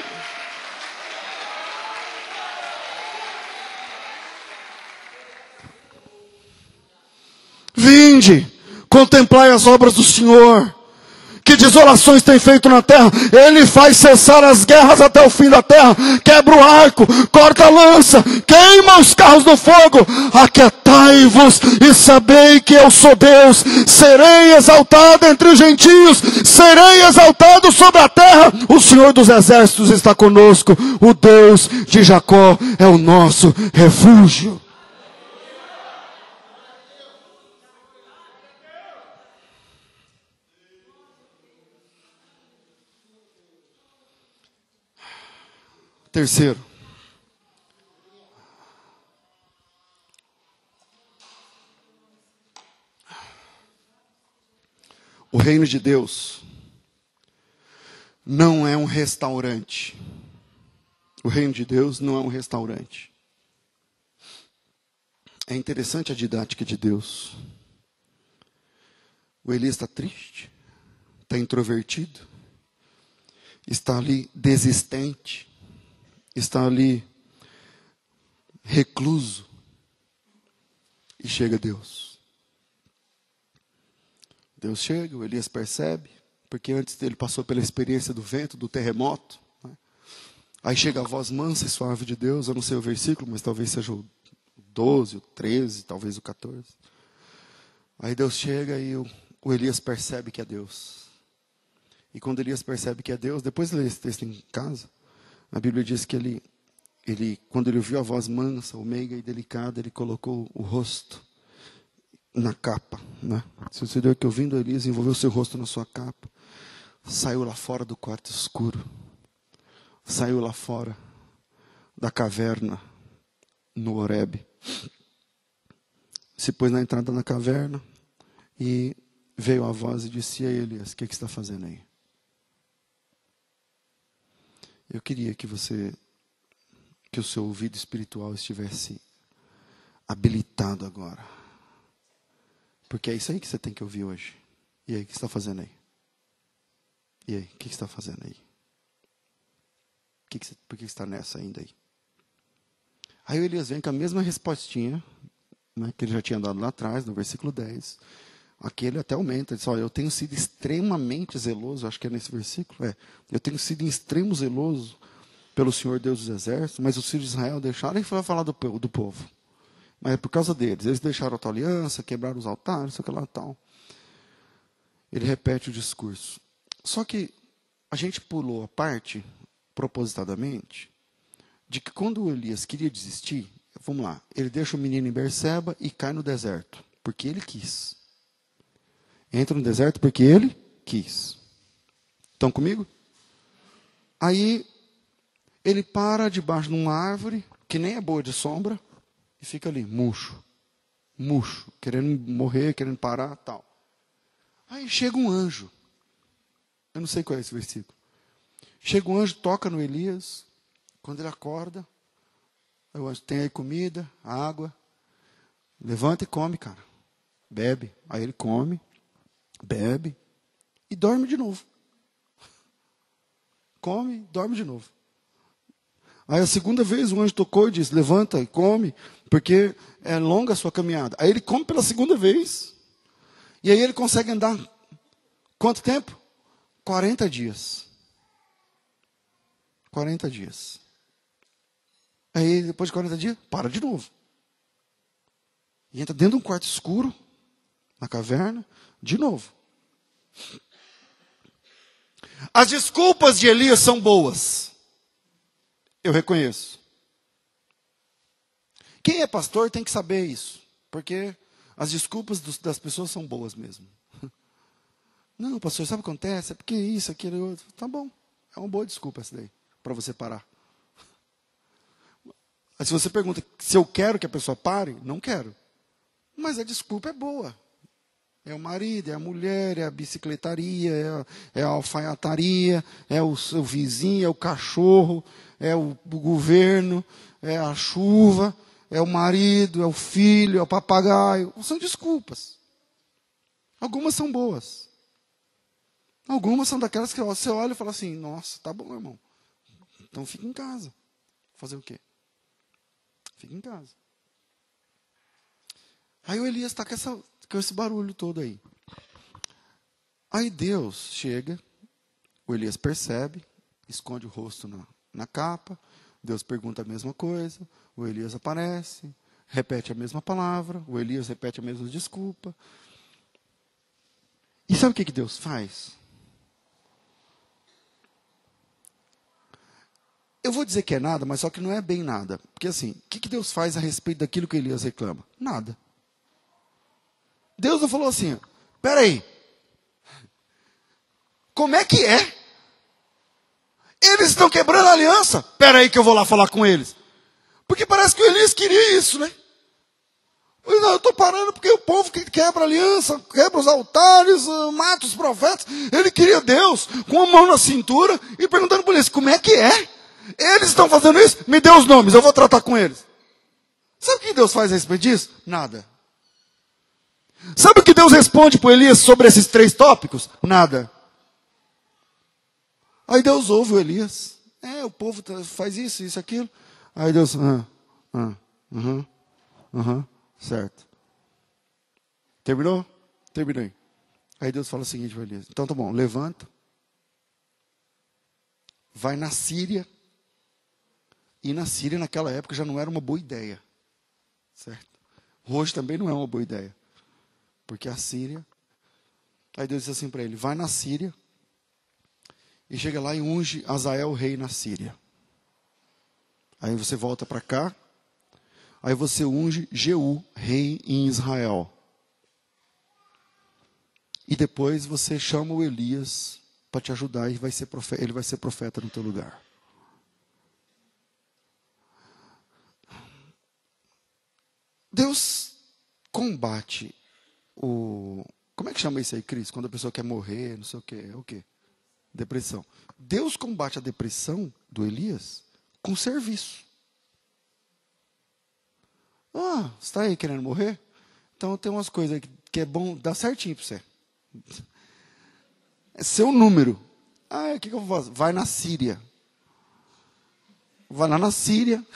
Vinde, contemplai as obras do Senhor. Que desolações tem feito na terra. Ele faz cessar as guerras até o fim da terra. Quebra o arco, corta a lança, queima os carros no fogo. Aquietai-vos e sabei que eu sou Deus. Serei exaltado entre os gentios, serei exaltado sobre a terra. O Senhor dos exércitos está conosco. O Deus de Jacó é o nosso refúgio. Terceiro, o reino de Deus não é um restaurante. O reino de Deus não é um restaurante. É interessante a didática de Deus. O Elias está triste, está introvertido, está ali desistente, está ali recluso. E chega Deus. Deus chega, o Elias percebe, porque antes ele passou pela experiência do vento, do terremoto. Né? Aí chega a voz mansa e suave de Deus, eu não sei o versículo, mas talvez seja o 12, o 13, talvez o 14. Aí Deus chega e o Elias percebe que é Deus. E quando Elias percebe que é Deus, depois de ler esse texto em casa, a Bíblia diz que ele, quando ele ouviu a voz mansa, meiga e delicada, ele colocou o rosto na capa. Né? Se você deu que ouvindo Elias, envolveu seu rosto na sua capa, saiu lá fora do quarto escuro, saiu lá fora da caverna no Horebe. Se pôs na entrada da caverna e veio a voz e disse: e aí, Elias, o que você está fazendo aí? Eu queria que o seu ouvido espiritual estivesse habilitado agora. Porque é isso aí que você tem que ouvir hoje. E aí, o que você está fazendo aí? E aí, o que você está fazendo aí? Por que você está nessa ainda aí? Aí o Elias vem com a mesma respostinha, né, que ele já tinha dado lá atrás, no versículo 10. Aqui ele até aumenta, ele diz: olha, eu tenho sido extremamente zeloso, acho que é nesse versículo, eu tenho sido em extremo zeloso pelo Senhor Deus dos Exércitos, mas os filhos de Israel deixaram, e foi falar do povo. Mas é por causa deles, eles deixaram a tua aliança, quebraram os altares, sei lá, tal. Ele repete o discurso. Só que a gente pulou a parte, propositadamente, de que quando o Elias queria desistir, vamos lá, ele deixa o menino em Berseba e cai no deserto, porque ele quis. Entra no deserto porque ele quis. Estão comigo? Aí, ele para debaixo de uma árvore, que nem é boa de sombra, e fica ali, murcho, querendo morrer, querendo parar, tal. Aí chega um anjo. Eu não sei qual é esse versículo. Chega um anjo, toca no Elias. Quando ele acorda, o anjo: tem aí comida, água. Levanta e come, cara. Bebe. Aí ele come, bebe e dorme de novo. Come, dorme de novo. Aí a segunda vez o anjo tocou e disse: levanta e come, porque é longa a sua caminhada. Aí ele come pela segunda vez. E aí ele consegue andar quanto tempo? 40 dias. 40 dias. Aí depois de 40 dias, para de novo. E entra dentro de um quarto escuro, na caverna, de novo. As desculpas de Elias são boas. Eu reconheço. Quem é pastor tem que saber isso. Porque as desculpas das pessoas são boas mesmo. Não, pastor, sabe o que acontece? É porque isso, aquilo, outro. Tá bom. É uma boa desculpa essa daí, para você parar. Mas se você pergunta se eu quero que a pessoa pare, não quero. Mas a desculpa é boa. É o marido, é a mulher, é a bicicletaria, é a alfaiataria, é o seu vizinho, é o cachorro, é o governo, é a chuva, é o marido, é o filho, é o papagaio. São desculpas. Algumas são boas. Algumas são daquelas que você olha e fala assim: nossa, tá bom, irmão. Então fica em casa. Fazer o quê? Fica em casa. Aí o Elias está com esse barulho todo aí. Aí Deus chega, o Elias percebe, esconde o rosto na capa, Deus pergunta a mesma coisa, o Elias aparece, repete a mesma palavra, o Elias repete a mesma desculpa. E sabe o que Deus faz? Eu vou dizer que é nada, mas só que não é bem nada. Porque assim, o que Deus faz a respeito daquilo que Elias reclama? Nada. Deus não falou assim: peraí, como é que é? Eles estão quebrando a aliança? Peraí que eu vou lá falar com eles. Porque parece que o Elias queria isso, né? Não, eu estou parando porque o povo que quebra a aliança, quebra os altares, mata os profetas. Ele queria Deus com a mão na cintura e perguntando para eles: como é que é? Eles estão fazendo isso? Me dê os nomes, eu vou tratar com eles. Sabe o que Deus faz a respeito disso? Nada. Sabe o que Deus responde para Elias sobre esses 3 tópicos? Nada. Aí Deus ouve o Elias. O povo faz isso, isso, aquilo. Aí Deus, certo. Terminou? Terminei. Aí Deus fala o seguinte para Elias: então tá bom, levanta. Vai na Síria. E na Síria, naquela época, já não era uma boa ideia. Certo? Hoje também não é uma boa ideia. Porque a Síria... Aí Deus disse assim para ele: vai na Síria e chega lá e unge Azael rei na Síria. Aí você volta para cá. Aí você unge Jeú rei em Israel. E depois você chama o Elias para te ajudar e ele vai ser profeta no teu lugar. combate o... Como é que chama isso aí, Cris? Quando a pessoa quer morrer, não sei o quê. É o quê? Depressão. Deus combate a depressão do Elias com serviço. Ah, você está aí querendo morrer? Então tem umas coisas que é bom dar certinho para você. É seu número. Ah, o que eu vou fazer? Vai na Síria. Vai lá na Síria.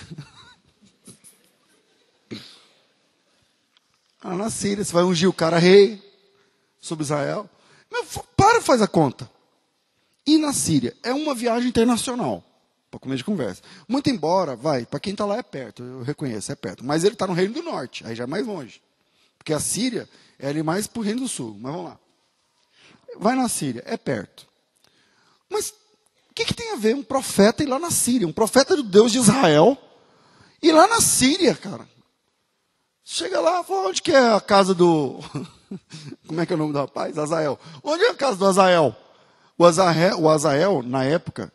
Lá na Síria, você vai ungir o cara rei sobre Israel. Para, faz a conta. E na Síria, é uma viagem internacional, para começo de conversa. Muito embora, para quem está lá é perto, eu reconheço, é perto. Mas ele está no Reino do Norte, aí já é mais longe. Porque a Síria é ali mais para o Reino do Sul. Mas vamos lá. Vai na Síria, é perto. Mas o que tem a ver um profeta ir lá na Síria? Um profeta do Deus de Israel ir lá na Síria, cara. Chega lá, fala, onde que é a casa do... Como é que é o nome do rapaz? Azael. Onde é a casa do Azael? O Azael, na época,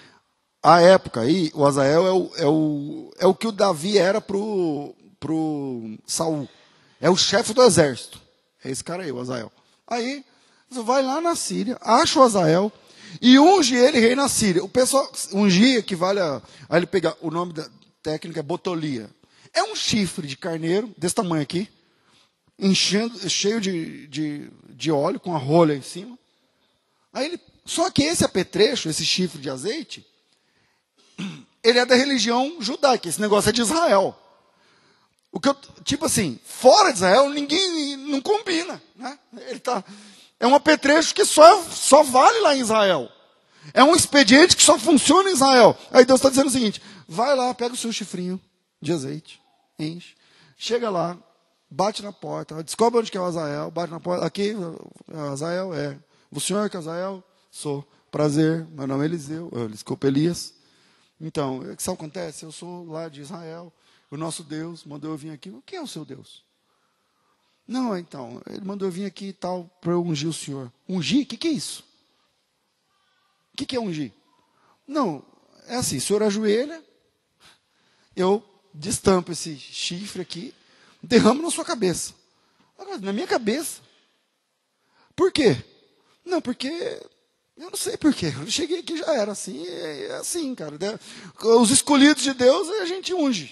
o Azael é o que o Davi era pro Saul. É o chefe do exército. É esse cara aí, o Azael. Aí, você vai lá na Síria, acha o Azael e unge ele rei na Síria. O pessoal, ungir equivale a ele pegar, o nome da técnica é botolia. É um chifre de carneiro, desse tamanho aqui, cheio de óleo, com a rolha em cima. Só que esse apetrecho, esse chifre de azeite, ele é da religião judaica. Esse negócio é de Israel. Tipo assim, fora de Israel, ninguém não combina. Né? É um apetrecho que só vale lá em Israel. É um expediente que só funciona em Israel. Aí Deus está dizendo o seguinte, vai lá, pega o seu chifrinho de azeite, enche, chega lá, bate na porta, descobre onde que é o Azael, bate na porta, aqui, Azael o senhor que é Azael? Sou. Prazer, meu nome é Eliseu, desculpa, Elias. Então, o que sabe o que acontece? Eu sou lá de Israel, o nosso Deus mandou eu vir aqui. Quem é o seu Deus? Não, então, ele mandou eu vir aqui e tal, para eu ungir o senhor. Ungir? O que é isso? O que é ungir? Não, é assim, o senhor ajoelha, eu destampo esse chifre aqui, derramo na sua cabeça. Agora, na minha cabeça. Por quê? Não, porque... Eu não sei por quê. Eu cheguei aqui já era assim. É assim, cara. Os escolhidos de Deus, a gente unge.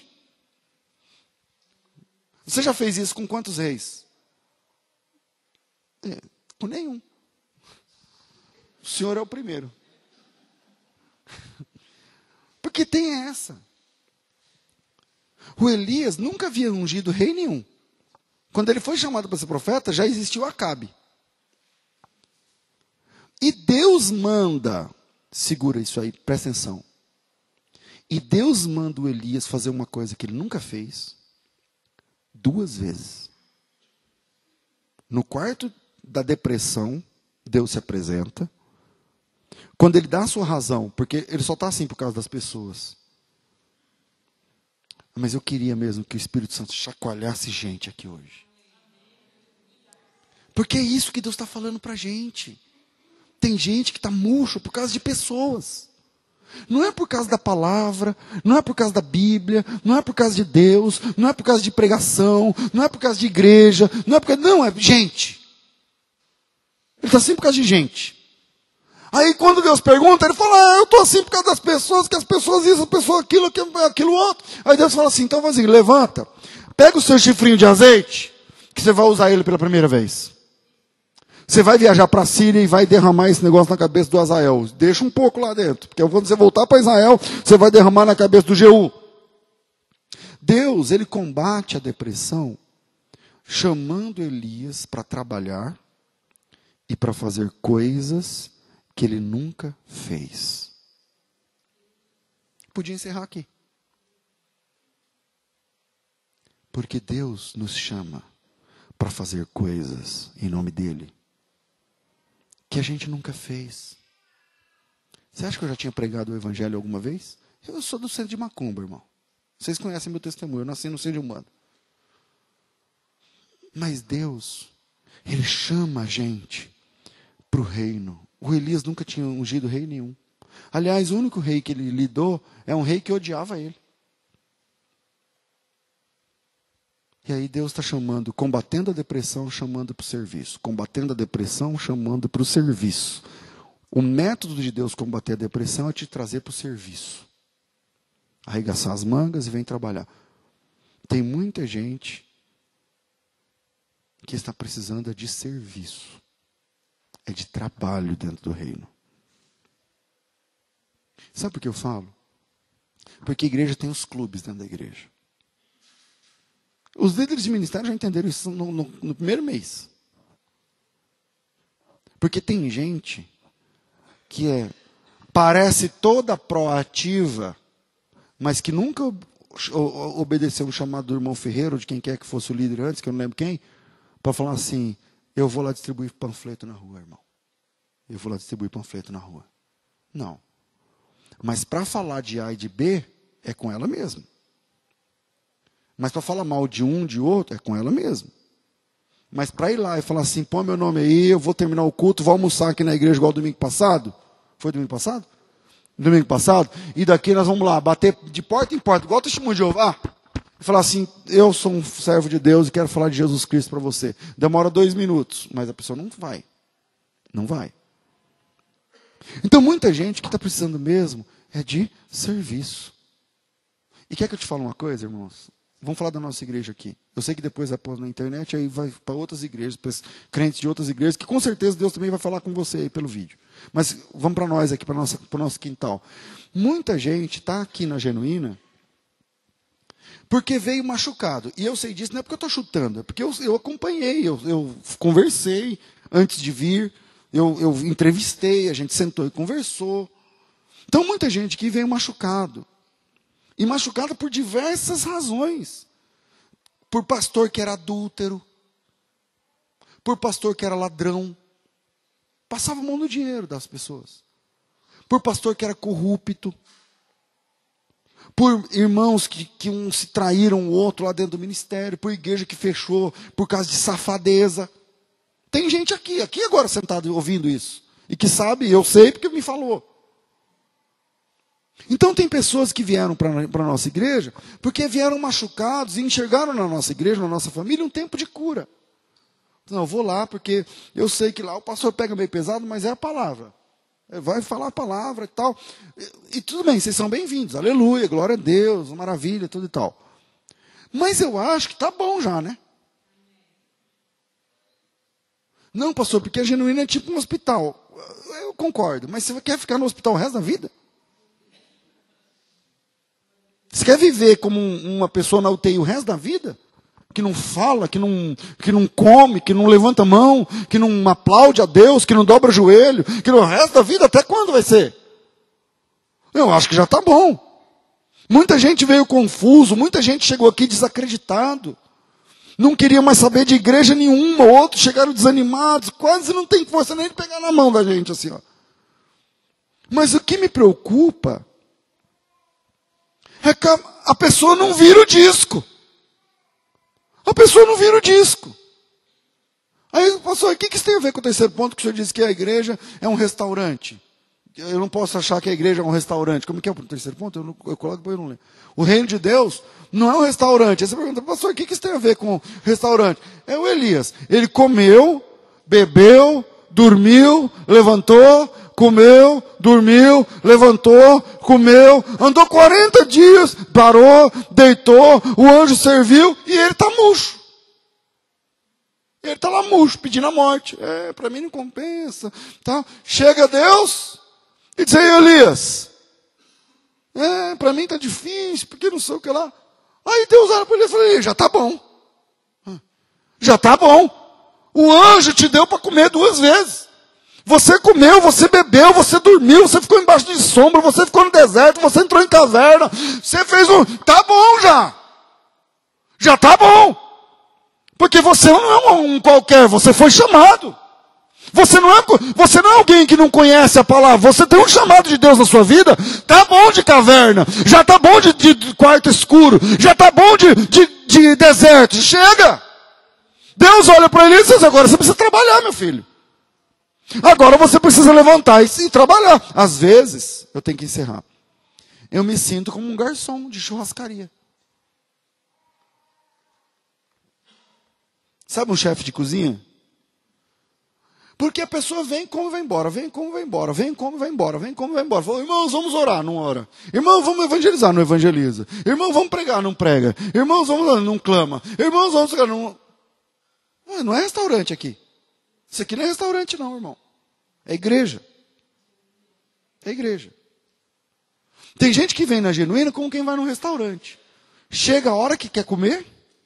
Você já fez isso com quantos reis? Com nenhum. O senhor é o primeiro. Porque tem essa. O Elias nunca havia ungido rei nenhum. Quando ele foi chamado para ser profeta, já existiu Acabe. E Deus manda, segura isso aí, presta atenção. E Deus manda o Elias fazer uma coisa que ele nunca fez, 2 vezes. No quarto da depressão, Deus se apresenta. Quando ele dá a sua razão, porque ele só está assim por causa das pessoas. Mas eu queria mesmo que o Espírito Santo chacoalhasse gente aqui hoje. Porque é isso que Deus está falando para a gente. Tem gente que está murcho por causa de pessoas. Não é por causa da palavra, não é por causa da Bíblia, não é por causa de Deus, não é por causa de pregação, não é por causa de igreja, não, é gente. Ele está assim por causa de gente. Aí quando Deus pergunta, ele fala, eu estou assim por causa das pessoas, que as pessoas isso, as pessoas aquilo outro. Aí Deus fala assim, então assim, levanta, pega o seu chifrinho de azeite, que você vai usar ele pela primeira vez. Você vai viajar para a Síria e vai derramar esse negócio na cabeça do Azael. Deixa um pouco lá dentro. Porque quando você voltar para Israel, você vai derramar na cabeça do Jeú. Deus, ele combate a depressão chamando Elias para trabalhar e para fazer coisas que ele nunca fez. Podia encerrar aqui. Porque Deus nos chama para fazer coisas em nome dele que a gente nunca fez. Você acha que eu já tinha pregado o evangelho alguma vez? Eu sou do centro de Macumba, irmão. Vocês conhecem meu testemunho, eu nasci no centro humano. Mas Deus, ele chama a gente para o reino. O Elias nunca tinha ungido rei nenhum. Aliás, o único rei que ele lidou é um rei que odiava ele. E aí Deus está chamando, combatendo a depressão, chamando para o serviço. Combatendo a depressão, chamando para o serviço. O método de Deus combater a depressão é te trazer para o serviço. Arregaçar as mangas e vem trabalhar. Tem muita gente que está precisando de serviço. É de trabalho dentro do reino. Sabe por que eu falo? Porque a igreja tem os clubes dentro da igreja. Os líderes de ministério já entenderam isso no primeiro mês. Porque tem gente que parece toda proativa, mas que nunca obedeceu um chamado do irmão Ferreira, ou de quem quer que fosse o líder antes, que eu não lembro quem, para falar assim, eu vou lá distribuir panfleto na rua, irmão. Eu vou lá distribuir panfleto na rua. Não. Mas para falar de A e de B, é com ela mesma. Mas para falar mal de um, de outro, é com ela mesma. Mas para ir lá e falar assim, põe meu nome aí, eu vou terminar o culto, vou almoçar aqui na igreja igual domingo passado. Foi domingo passado? Domingo passado. E daqui nós vamos lá, bater de porta em porta, igual o testemunho de Jeová. E falar assim, eu sou um servo de Deus e quero falar de Jesus Cristo para você. Demora 2 minutos, mas a pessoa não vai. Não vai. Então muita gente que está precisando mesmo é de serviço. E quer que eu te fale uma coisa, irmãos? Vamos falar da nossa igreja aqui. Eu sei que depois vai pôr na internet, aí vai para outras igrejas, para crentes de outras igrejas, que com certeza Deus também vai falar com você aí pelo vídeo. Mas vamos para nós aqui, para o nosso quintal. Muita gente está aqui na Genuína porque veio machucado. E eu sei disso, não é porque eu estou chutando, é porque eu acompanhei, eu conversei antes de vir, eu entrevistei, a gente sentou e conversou. Então muita gente que veio machucado. E machucada por diversas razões. Por pastor que era adúltero. Por pastor que era ladrão. Passava a mão no dinheiro das pessoas. Por pastor que era corrupto. Por irmãos que um se traíram o outro lá dentro do ministério. Por igreja que fechou por causa de safadeza. Tem gente aqui agora sentado ouvindo isso. E que sabe, eu sei porque me falou. Então tem pessoas que vieram para a nossa igreja porque vieram machucados e enxergaram na nossa igreja, na nossa família, um tempo de cura. Não, eu vou lá porque eu sei que lá o pastor pega meio pesado, mas é a palavra. Vai falar a palavra e tal. E tudo bem, vocês são bem-vindos. Aleluia, glória a Deus, maravilha, tudo e tal. Mas eu acho que está bom já, né? Não, pastor, porque a Genuína é tipo um hospital. Eu concordo, mas você quer ficar no hospital o resto da vida? Você quer viver como uma pessoa na UTI o resto da vida? Que não fala, que não come, que não levanta a mão, que não aplaude a Deus, que não dobra o joelho, que no resto da vida, até quando vai ser? Eu acho que já está bom. Muita gente veio confuso, muita gente chegou aqui desacreditado. Não queria mais saber de igreja nenhuma, outros chegaram desanimados, quase não tem força nem de pegar na mão da gente assim, ó. Mas o que me preocupa é que a pessoa não vira o disco. A pessoa não vira o disco. Aí, pastor, o que isso tem a ver com o terceiro ponto que o senhor disse que a igreja é um restaurante? Eu não posso achar que a igreja é um restaurante. Como que é o terceiro ponto? Eu coloco depois eu não lembro. O reino de Deus não é um restaurante. Aí você pergunta, pastor, o que isso tem a ver com restaurante? É o Elias. Ele comeu, bebeu, dormiu, levantou, comeu, dormiu, levantou, comeu, andou 40 dias, parou, deitou, o anjo serviu e ele está murcho. Ele está lá murcho, pedindo a morte. Para mim não compensa. Tá? Chega Deus e diz aí, Elias, para mim está difícil, porque não sei o que lá. Aí Deus olha para ele e fala, já está bom. Já está bom. O anjo te deu para comer 2 vezes. Você comeu, você bebeu, você dormiu, você ficou embaixo de sombra, você ficou no deserto, você entrou em caverna, você fez tá bom já. Já tá bom. Porque você não é um qualquer, você foi chamado. Você não é alguém que não conhece a palavra, você tem um chamado de Deus na sua vida, tá bom de caverna, já tá bom de quarto escuro, já tá bom de deserto, chega. Deus olha para ele e diz, agora você precisa trabalhar, meu filho. Agora você precisa levantar e trabalhar. Às vezes, eu tenho que encerrar. Eu me sinto como um garçom de churrascaria. Sabe um chefe de cozinha? Porque a pessoa vem, come e vai embora, vem, come e vai embora, vem, come e vai embora, vem, come e vai embora. Fala, irmãos, vamos orar, não ora. Irmãos, vamos evangelizar, não evangeliza. Irmãos, vamos pregar, não prega. Irmãos, vamos, não clama. Irmãos, vamos, não... Não é restaurante aqui. Isso aqui não é restaurante não, irmão. É igreja. É igreja. Tem gente que vem na Genuína como quem vai num restaurante. Chega a hora que quer comer.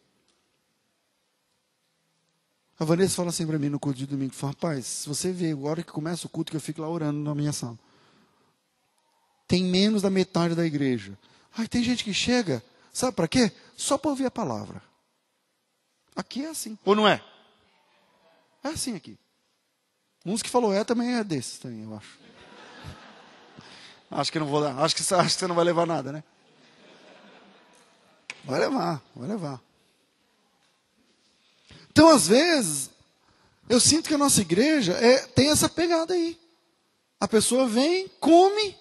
A Vanessa fala assim para mim no culto de domingo. Fala, rapaz, se você vê a hora que começa o culto que eu fico lá orando na minha sala. Tem menos da metade da igreja. Ai, tem gente que chega, sabe para quê? Só para ouvir a palavra. Aqui é assim. Ou não é? É assim aqui. Uns que falou também é desses também, eu acho. Acho que não vou dar. Acho que você não vai levar nada, né? Vai levar, vai levar. Então, às vezes, eu sinto que a nossa igreja tem essa pegada aí. A pessoa vem, come.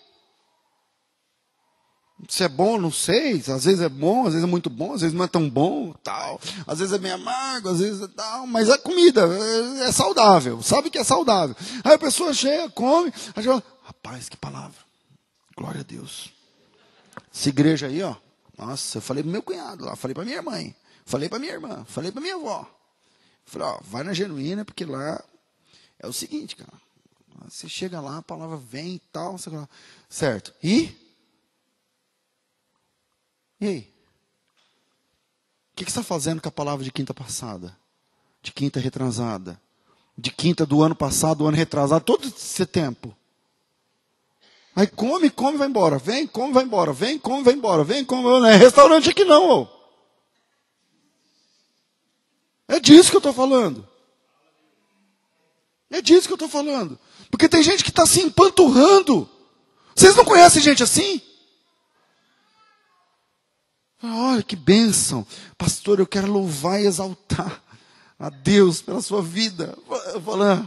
Se é bom, não sei. Às vezes é bom, às vezes é muito bom, às vezes não é tão bom, tal. Às vezes é bem amargo, às vezes é tal. Mas a comida é saudável. Sabe que é saudável. Aí a pessoa chega, come. Aí fala, rapaz, que palavra. Glória a Deus. Essa igreja aí, ó. Nossa, eu falei pro meu cunhado lá, falei pra minha mãe, falei pra minha irmã, falei pra minha avó. Falei, ó, vai na Genuína, porque lá é o seguinte, cara. Você chega lá, a palavra vem e tal, certo. E aí? O que você está fazendo com a palavra de quinta passada? De quinta retrasada? De quinta do ano passado, do ano retrasado, todo esse tempo? Aí come, come, vai embora. Vem, come, vai embora. Vem, come, vai embora. Vem, come, vai embora. Não é restaurante aqui não, ô. É disso que eu estou falando. É disso que eu estou falando. Porque tem gente que está se empanturrando. Vocês não conhecem gente assim? Olha que bênção. Pastor, eu quero louvar e exaltar a Deus pela sua vida. Eu falo,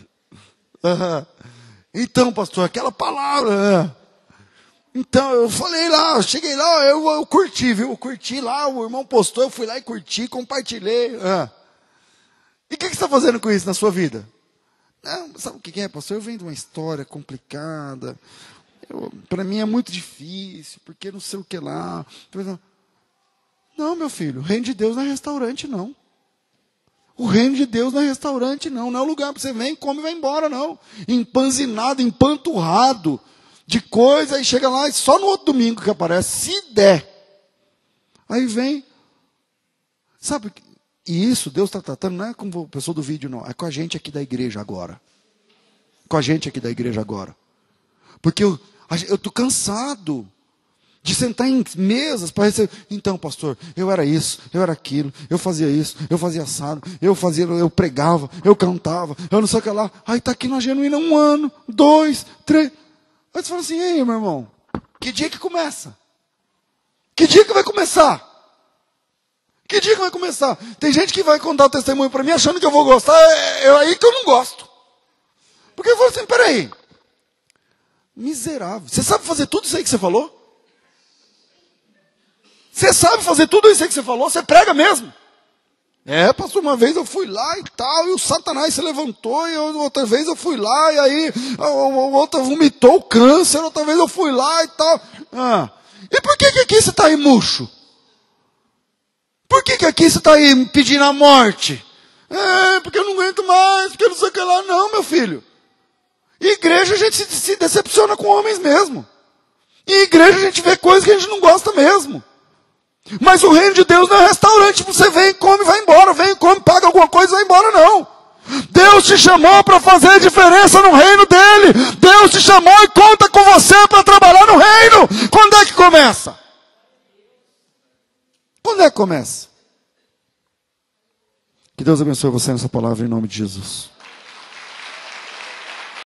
então, pastor, aquela palavra. Então, eu falei lá, eu cheguei lá, eu curti, viu? Eu curti lá, o irmão postou, eu fui lá e curti, compartilhei. E o que você está fazendo com isso na sua vida? Não, sabe o que é, pastor? Eu venho de uma história complicada. Para mim é muito difícil, porque não sei o que lá. Não, meu filho, o reino de Deus não é restaurante, não. O reino de Deus não é restaurante, não. Não é lugar para você vir, come e vai embora, não. Empanzinado, empanturrado de coisa, e chega lá e só no outro domingo que aparece, se der. Aí vem. Sabe, e isso Deus está tratando, não é com a pessoa do vídeo, não. É com a gente aqui da igreja agora. Com a gente aqui da igreja agora. Porque eu estou cansado de sentar em mesas para receber. Então, pastor, eu era isso, eu era aquilo, eu fazia isso, eu fazia assado, eu pregava, eu cantava, eu não sei o que lá. Aí está aqui na Genuína 1 ano, 2, 3. Aí você fala assim, ei, meu irmão, que dia que começa? Que dia que vai começar? Que dia que vai começar? Tem gente que vai contar o testemunho para mim achando que eu vou gostar, é aí que eu não gosto. Porque eu falo assim, peraí, miserável, você sabe fazer tudo isso aí que você falou? Você sabe fazer tudo isso aí que você falou? Você prega mesmo? Pastor, uma vez eu fui lá e tal, e o Satanás se levantou, e outra vez eu fui lá, e aí outra vomitou o câncer, outra vez eu fui lá e tal. E por que aqui você está aí murcho? Por que aqui você está aí pedindo a morte? Porque eu não aguento mais, porque eu não sei o que lá. Não, meu filho. Igreja a gente se decepciona com homens mesmo. Em igreja a gente vê coisas que a gente não gosta mesmo. Mas o reino de Deus não é restaurante. Você vem, come, vai embora. Vem, come, paga alguma coisa e vai embora, não. Deus te chamou para fazer a diferença no reino dele. Deus te chamou e conta com você para trabalhar no reino. Quando é que começa? Quando é que começa? Que Deus abençoe você nessa palavra em nome de Jesus.